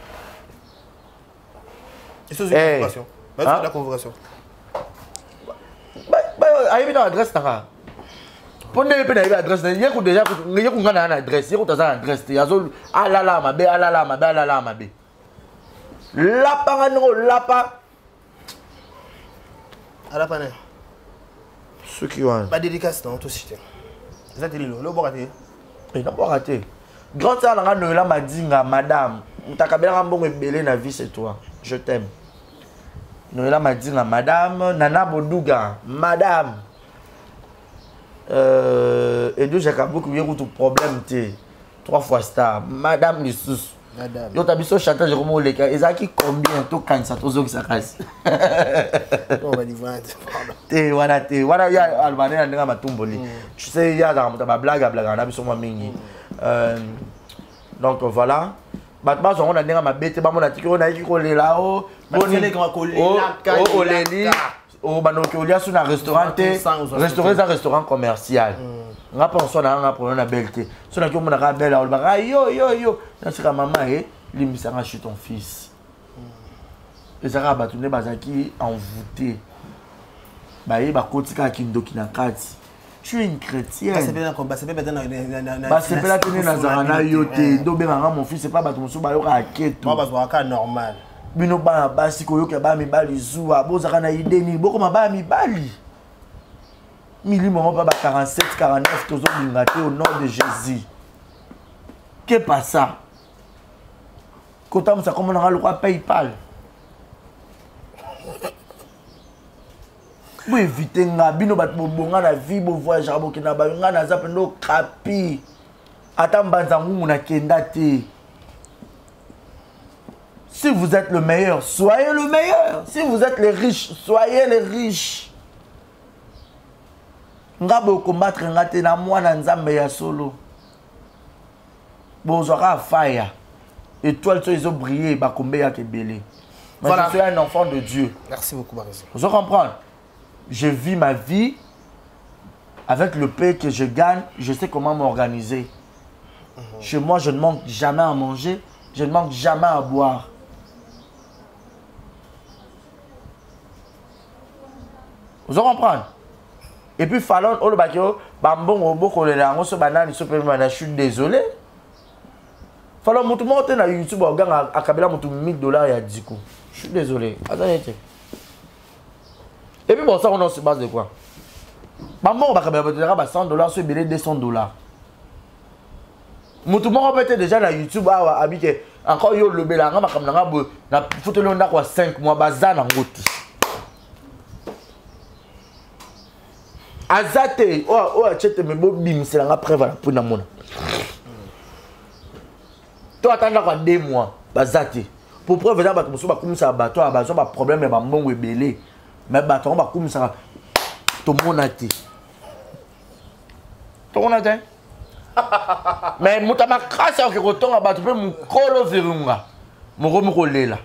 C'est une convocation. Bah la convocation. Bah ayebi na adresse na. Pone pe na adresse na yeko déjà yeko ngana na adresse yeko taza adresse yazo alala mabe. La pangano la pa à la panne. Ceux qui ont. Pas dédicace non, tout cité. Ça t'es le bon raté. Il n'a pas raté. Grand ça la Noëlla m'a dit madame, t'as bon belé na vie c'est toi. Je t'aime. Noëlla m'a dit madame Nana Boduga, madame. Et deux j'ai beaucoup eu tout problème té. 3 fois star, madame Lissus. Madame. Yo tabiso chantage comme les cas, ezaki combien to kan ça to zo ça casse. On va livrer. Voilà ya albanais ndanga matumboli. Tu sais ya za mutaba blague na biso mwa mingi. Donc voilà. Batba on a ndanga mabete ba mona tiki on a ki kolela o. Boni ko kolela ka. Oleli. au banoki olia sur un restaurant restaurant un restaurant commercial nga pension na nga problème na belté sur na ki mona ka belle ba yo na sika maman limbisa nga chez ton fils et ça ba tourner bazaki envoûté ba ye ba kotika kindoki na kati tu es une chrétienne c'est bien comme c'est bien na c'est pas tenir na zarana yote do benga mon fils c'est pas ba tomusu ba yo ka keto ba zo ka normal bino bana basi koyoka ba mibali zuwa bozaka na ideni bokoma ba mibali milimo mo ba 47 49 tozo bingate au nom de Jésus que pas ça kotam ça comme on a le PayPal bo éviter nga bino bat bonga na vie bo voyage abo kina ba nga na zapendo kapi ata mbanza ngungu na kenda te. Si vous êtes le meilleur, soyez le meilleur. Si vous êtes les riches, soyez les riches. Nga bo combattre ngate na mwana nzambe ya solo. Bozora fire. Étoile so iso briller ba kombe ya kebele. Voilà. Je suis un enfant de Dieu. Merci beaucoup Marie. Vous comprenez? Je vis ma vie avec le pain que je gagne, je sais comment m'organiser. Chez moi, je ne manque jamais à manger, je ne manque jamais à boire. Vous comprenez? Et puis, Fallon, je suis désolé. Fallon, tout le monde est YouTube, à Kabila, $1000 à 10 coups. Je suis désolé. Et puis, bon, ça, on se base de quoi? Maman, on va $100, sur $200. Tout le monde peut être déjà dans YouTube, habité. Encore, yo, le bélan, on a foutu le 5 mois, bazan en route. Azate, achète mes beaux bim, c'est la preuve pour la mona. Toi, attends 2 mois, bazate. Pour preuve, ça va comme ça, bateau, à bateau, problème, mais bon, belé. Mais bateau, on va comme ça, tout le monde a été. Tout le monde a été. Mais je ma crasse que retourne à bateau, mon colo virunga. Mon remolé là.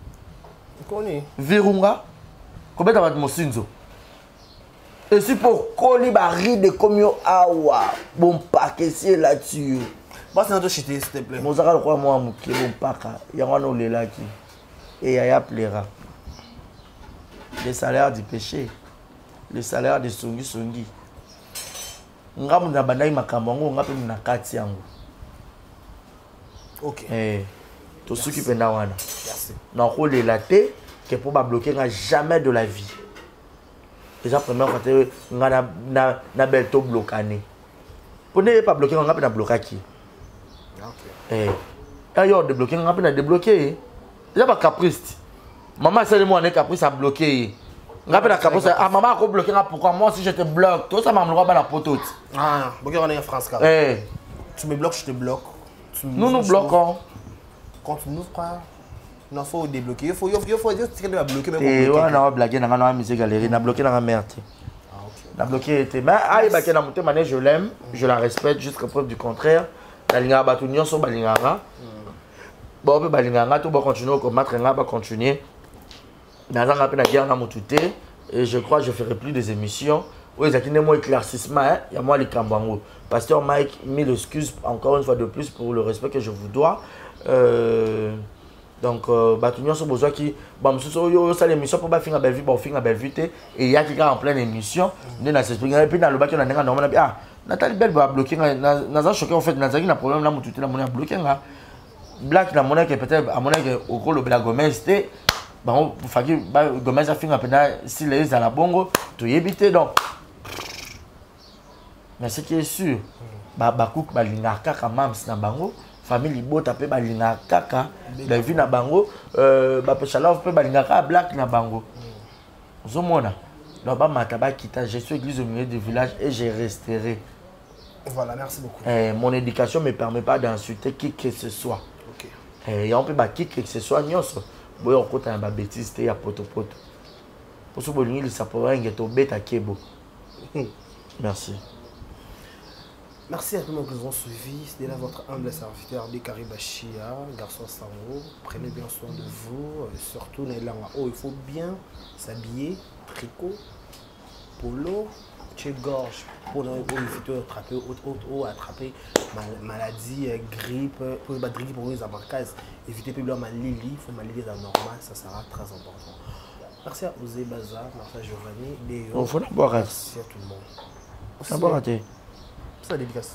Virunga. Combien t'as mon sinzo? Et si pour coller barri de comio awa, bon paquet c'est là-dessus. Moi c'est notre chité s'il te plaît. Mon zara quoi moi mon qui bon paquet, il y a un olé là qui et yaya plaira. Le salaire du péché, le salaire de songi songi. Nga muna bandai makambo ngo nga pe na kati yango. OK. To ceux qui penda wana. Merci. Na ko le laté que pour ba bloquer jamais de la vie. Déjà première fois nga na belto blocané. Pour ne pas bloquer nga pe na bloquer. OK. Ayo de bloquer nga pe na débloquer. Déjà pas caprice. Maman c'est moi ne caprice à bloquer. Nga pe na caprice maman a bloqué pourquoi moi si je te bloque tout ça m'a pas la potote. Ah, bloquer on est en France car. Tu me bloques, je te bloque. Nous bloquons. Quand tu nous frère. Non, faut débloquer. Il faut dire que tu vas bloquer même pour bloquer. On a blagué dans la musique galerie, on a bloqué dans la merde. Ah OK. On a bloqué était mais aïe baké na monté mané je l'aime, je la respecte jusqu'à preuve du contraire. La linga batunyo so balinganga. Bon peut balinganga tout va continuer au combattre nga va continuer. Dans un rappel à guerre na motuté et je crois que je ferai plus des émissions. Oui, ça qui n'est moi éclaircissement, il y a moi les Kambango. Pasteur Mike, 1000 excuses encore une fois de plus pour le respect que je vous dois. Donc, Batunion, c'est besoin qui. Bon, ça l'émission pour pas finir belle vie, bon, finir belle vie, et il y a qui en pleine émission. Et puis dans le bac, on a un normal. Ah, Nathalie Belle va bloquer. Dans choqué, en fait, Nathalie n'a problème là, tout est là, mon bloqué là. Black, la monnaie qui peut-être, à mon avis, au col de la Gomez, c'était. Bon, pour faire que Gomez a fini à peine si les à la bongo, tout y éviter donc. Mais ce qui est sûr, Bakouk, Balinaka, Kamams, Nabango. Famille libo tapé balinga kaka la vie na bango bapechala peut balinga ka black na bango zomona donc ba mataba kita je suis église au milieu du village et je resterai. Voilà, merci beaucoup. Mon éducation me permet pas d'insulter qui que ce soit. OK. Et on peut ba qui que ce soit nyonso boyo kota ba bêtise te ya poto poto pour ce bolingi le saporange to beta kebo. Merci. Merci à tous ceux qui nous ont suivis. C'était là votre humble serviteur de Karibachia, garçon Sango. Prenez bien soin de vous. Surtout, il faut bien s'habiller, tricot, polo, gorge pour éviter d'attraper maladie, grippe, pour les amarcases. Éviter de malili, il faut malili dans normal, ça sera très important. Merci à Osé Baza, merci à Giovanni, Léo. Faut boire. Merci à tout le monde. Ça va rater. C'est la dédicace.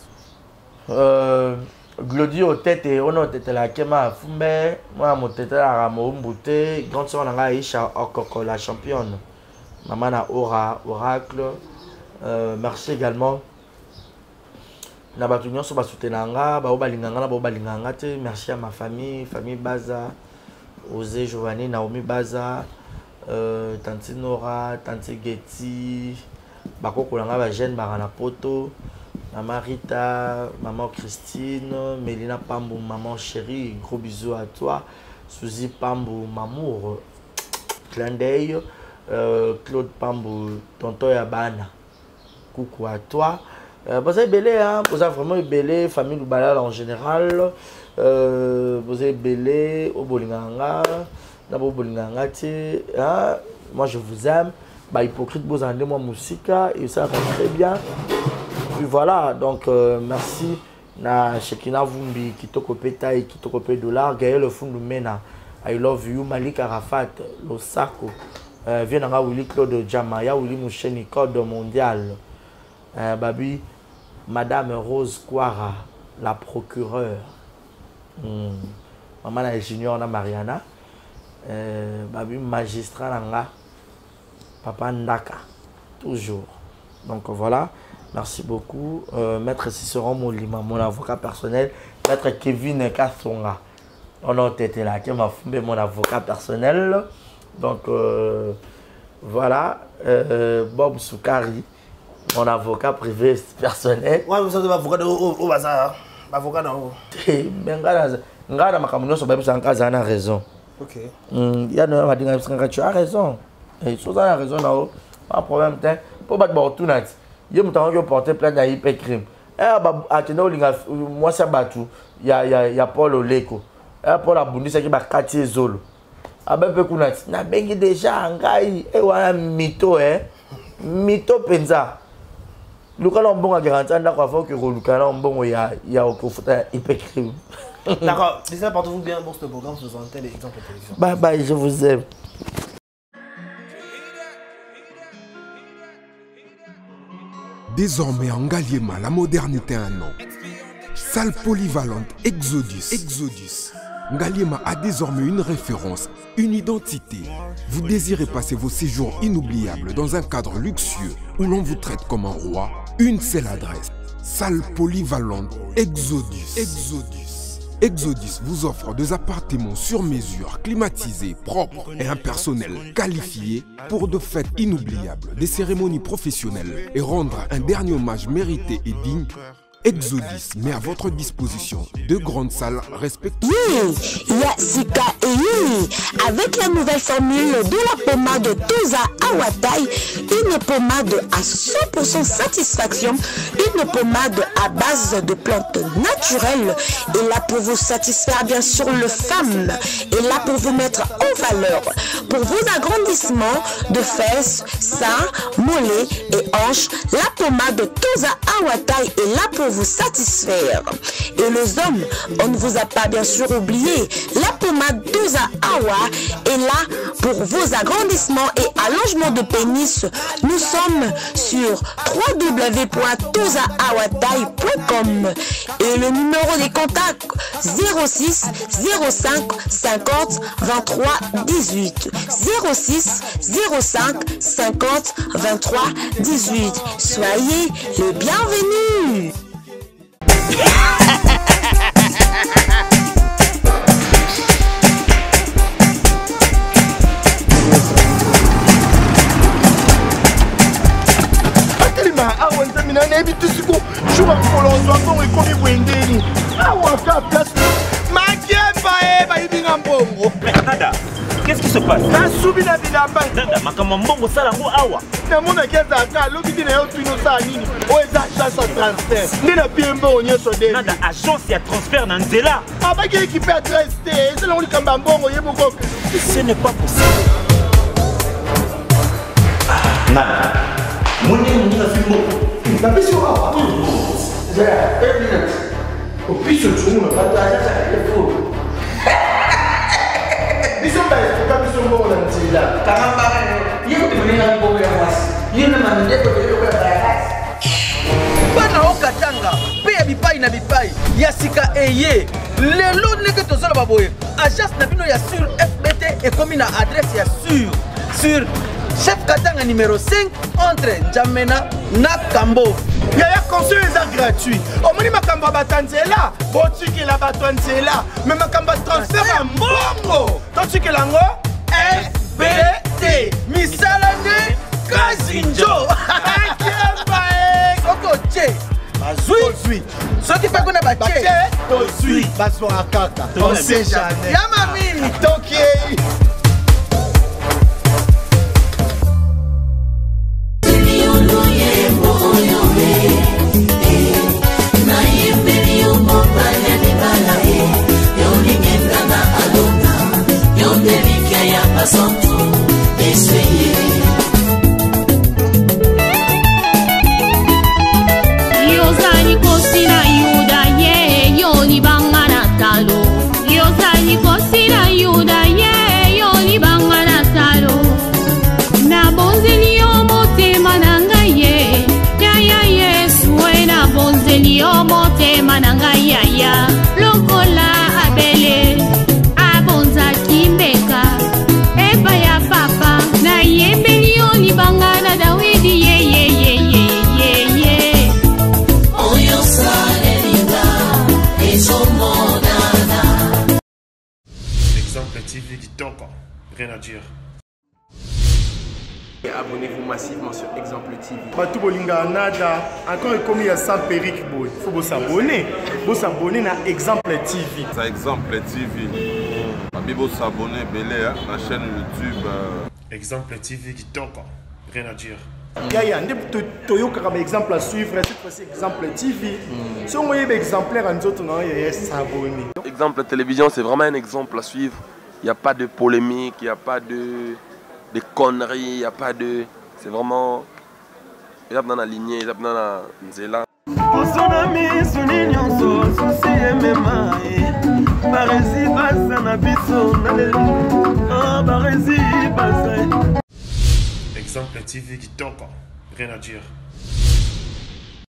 Glody au tête et on a tête la Kema Fumbe, moi mon tête à Ramo Mbouté, grande soeur Nanga Isha Okoko la championne. Maman na Aura, Oracle. Merci également. Na batunion so basutenanga, ba obalinganga na ba obalinganga te. Merci à ma famille, famille Baza, Osé Giovanni, Naomi Baza, Tante Nora, Tante Getty, bakoko langa ba jeune barana poto. Maman Rita, maman Christine, Mélina Pambou, maman chérie, gros bisous à toi. Suzy Pambou, mamour, clin d'œil. Claude Pambou, tonton Yabana, coucou à toi. Vous avez belé, hein? Vous avez vraiment belé, famille Lubalal en général. Vous avez belé, au Bolinganga, d'abord Bolinganga, hein? Moi je vous aime. Bah, hypocrite, vous en moi musique, et ça va très bien. Puis voilà, donc merci na Shekina Vumbi, Kitoko Petaï, Kitoko Dollar, Gaël Fundumena, I love you, Malik Arafat, Losako, Vienanga Willy Claude Jamaya, Willy Moucheni, Code Mondial, Babi, Madame Rose Kouara, la procureure, Maman la junior na Mariana, Babi magistrat Nanga, Papa Ndaka, toujours. Donc voilà. Merci beaucoup. Maître Cicéron Molima, mon avocat personnel. Maître Kevin Kassonga. On a été là, qui m'a fumé mon avocat personnel. Donc voilà. Bob Soukari, mon avocat privé personnel. Ouais, vous êtes avocat au bazar. Avocat dans haut. Mais regarde, ma caméra sur Baby Sanka, ça a raison. Ok. Il y a un madame qui tu as raison. Et ça a raison là-haut. Pas de problème. Pour battre tout net. Il y a porté plainte à hypercrime. Moi, c'est battu. Il y a Paul Oleko. Paul Abundi, c'est qui va quartier Zolo. Aben peu kunat. Na bengi déjà ngai. Et voilà mito mito penza. Luka la mbonga garantie na kwa faut que Luka la mbongo ya au futa hypercrime. D'accord. Déjà portez-vous bien pour ce programme sur un tel exemple de télévision. Bye bye, je vous aime. Désormais en Ngaliema, la modernité a un nom. Salle polyvalente Exodus. Ngaliema a désormais une référence, une identité. Vous désirez passer vos séjours inoubliables dans un cadre luxueux où l'on vous traite comme un roi? Une seule adresse. Salle polyvalente Exodus. Exodus vous offre des appartements sur mesure, climatisés, propres et un personnel qualifié pour de fêtes inoubliables, des cérémonies professionnelles et rendre un dernier hommage mérité et digne. Exodus met à votre disposition deux grandes salles respectives. Sika et Yumi, avec la nouvelle formule de la pommade Toza Awatai, une pommade à 100% satisfaction, une pommade à base de plantes naturelles, et là pour vous satisfaire bien sûr le femme, et là pour vous mettre en valeur, pour vos agrandissements de fesses, seins, mollets et hanches, la pommade Toza Awatai est là pour vous satisfaire. Et les hommes, on ne vous a pas bien sûr oublié, la pommade Toza Awa est là pour vos agrandissements et allongements de pénis. Nous sommes sur www.tozaawatai.com et le numéro des contacts 06 05 50 23 18 06 05 50 23 18. Soyez les bienvenus. Nada. Qu'est-ce qui se passe? Nasubina bilamba. Nanda makamambongo salango awa. Namona keza ka lobi na yo tuno sa nini? O eza agence à transfert. Ndina piembo onyeso de. Nanda agence ya transfert na nzela. Abaki équipe adresse te. C'est là on kamba mbongo yeboko. Ce n'est pas possible. Nanda. Moni na fimbo. Na biso awa. Zaya, 1 minute. O piso tumu na pata acha telefone. Biso ba efuka biso mbongo na nzela. Karamba, yo te mwenga mbongo ya mwasi. Yo na mandeko yo ya barasi. Bana okatanga, pe ya bipai na bipai, ya sika eye. Lelo ndenge tozala baboye. Agence na bino ya sur FBT ekomi na adresse ya sur chef Katanga numéro 5 entre Njamena na Kambo. Yaya conseil est gratuit. Au moni makamba batanzela, botiki la batanzela, mais makamba transfert à mbongo. Totiki lango FBT. Misalane Kazinjo. Soko che. Bazui. Soki pe kona bache. Tozui. Bazo akaka. On sait jamais. Yama mini. Toki. TV Kitoko, rien à dire. Abonnez-vous massivement sur Exemple TV. Batou bolinga nada, encore commis à sans périque boy. Faut vous s'abonner. Vous s'abonner à Exemple TV. Ça Exemple TV. Vous s'abonner belé à la chaîne YouTube. Exemple TV Kitoko, rien à dire. Yaya, Toyo Karaba exemple à suivre, cette fois-ci Exemple TV. Si on voyait exemplaire en autres, on va s'abonner. Exemple télévision, c'est vraiment un exemple à suivre. Il n'y a pas de polémique, il n'y a pas de conneries, il n'y a pas de... C'est vraiment... Il y a dans la lignée, il y a dans la nzela. Exemple TV Kitoko, rien à dire.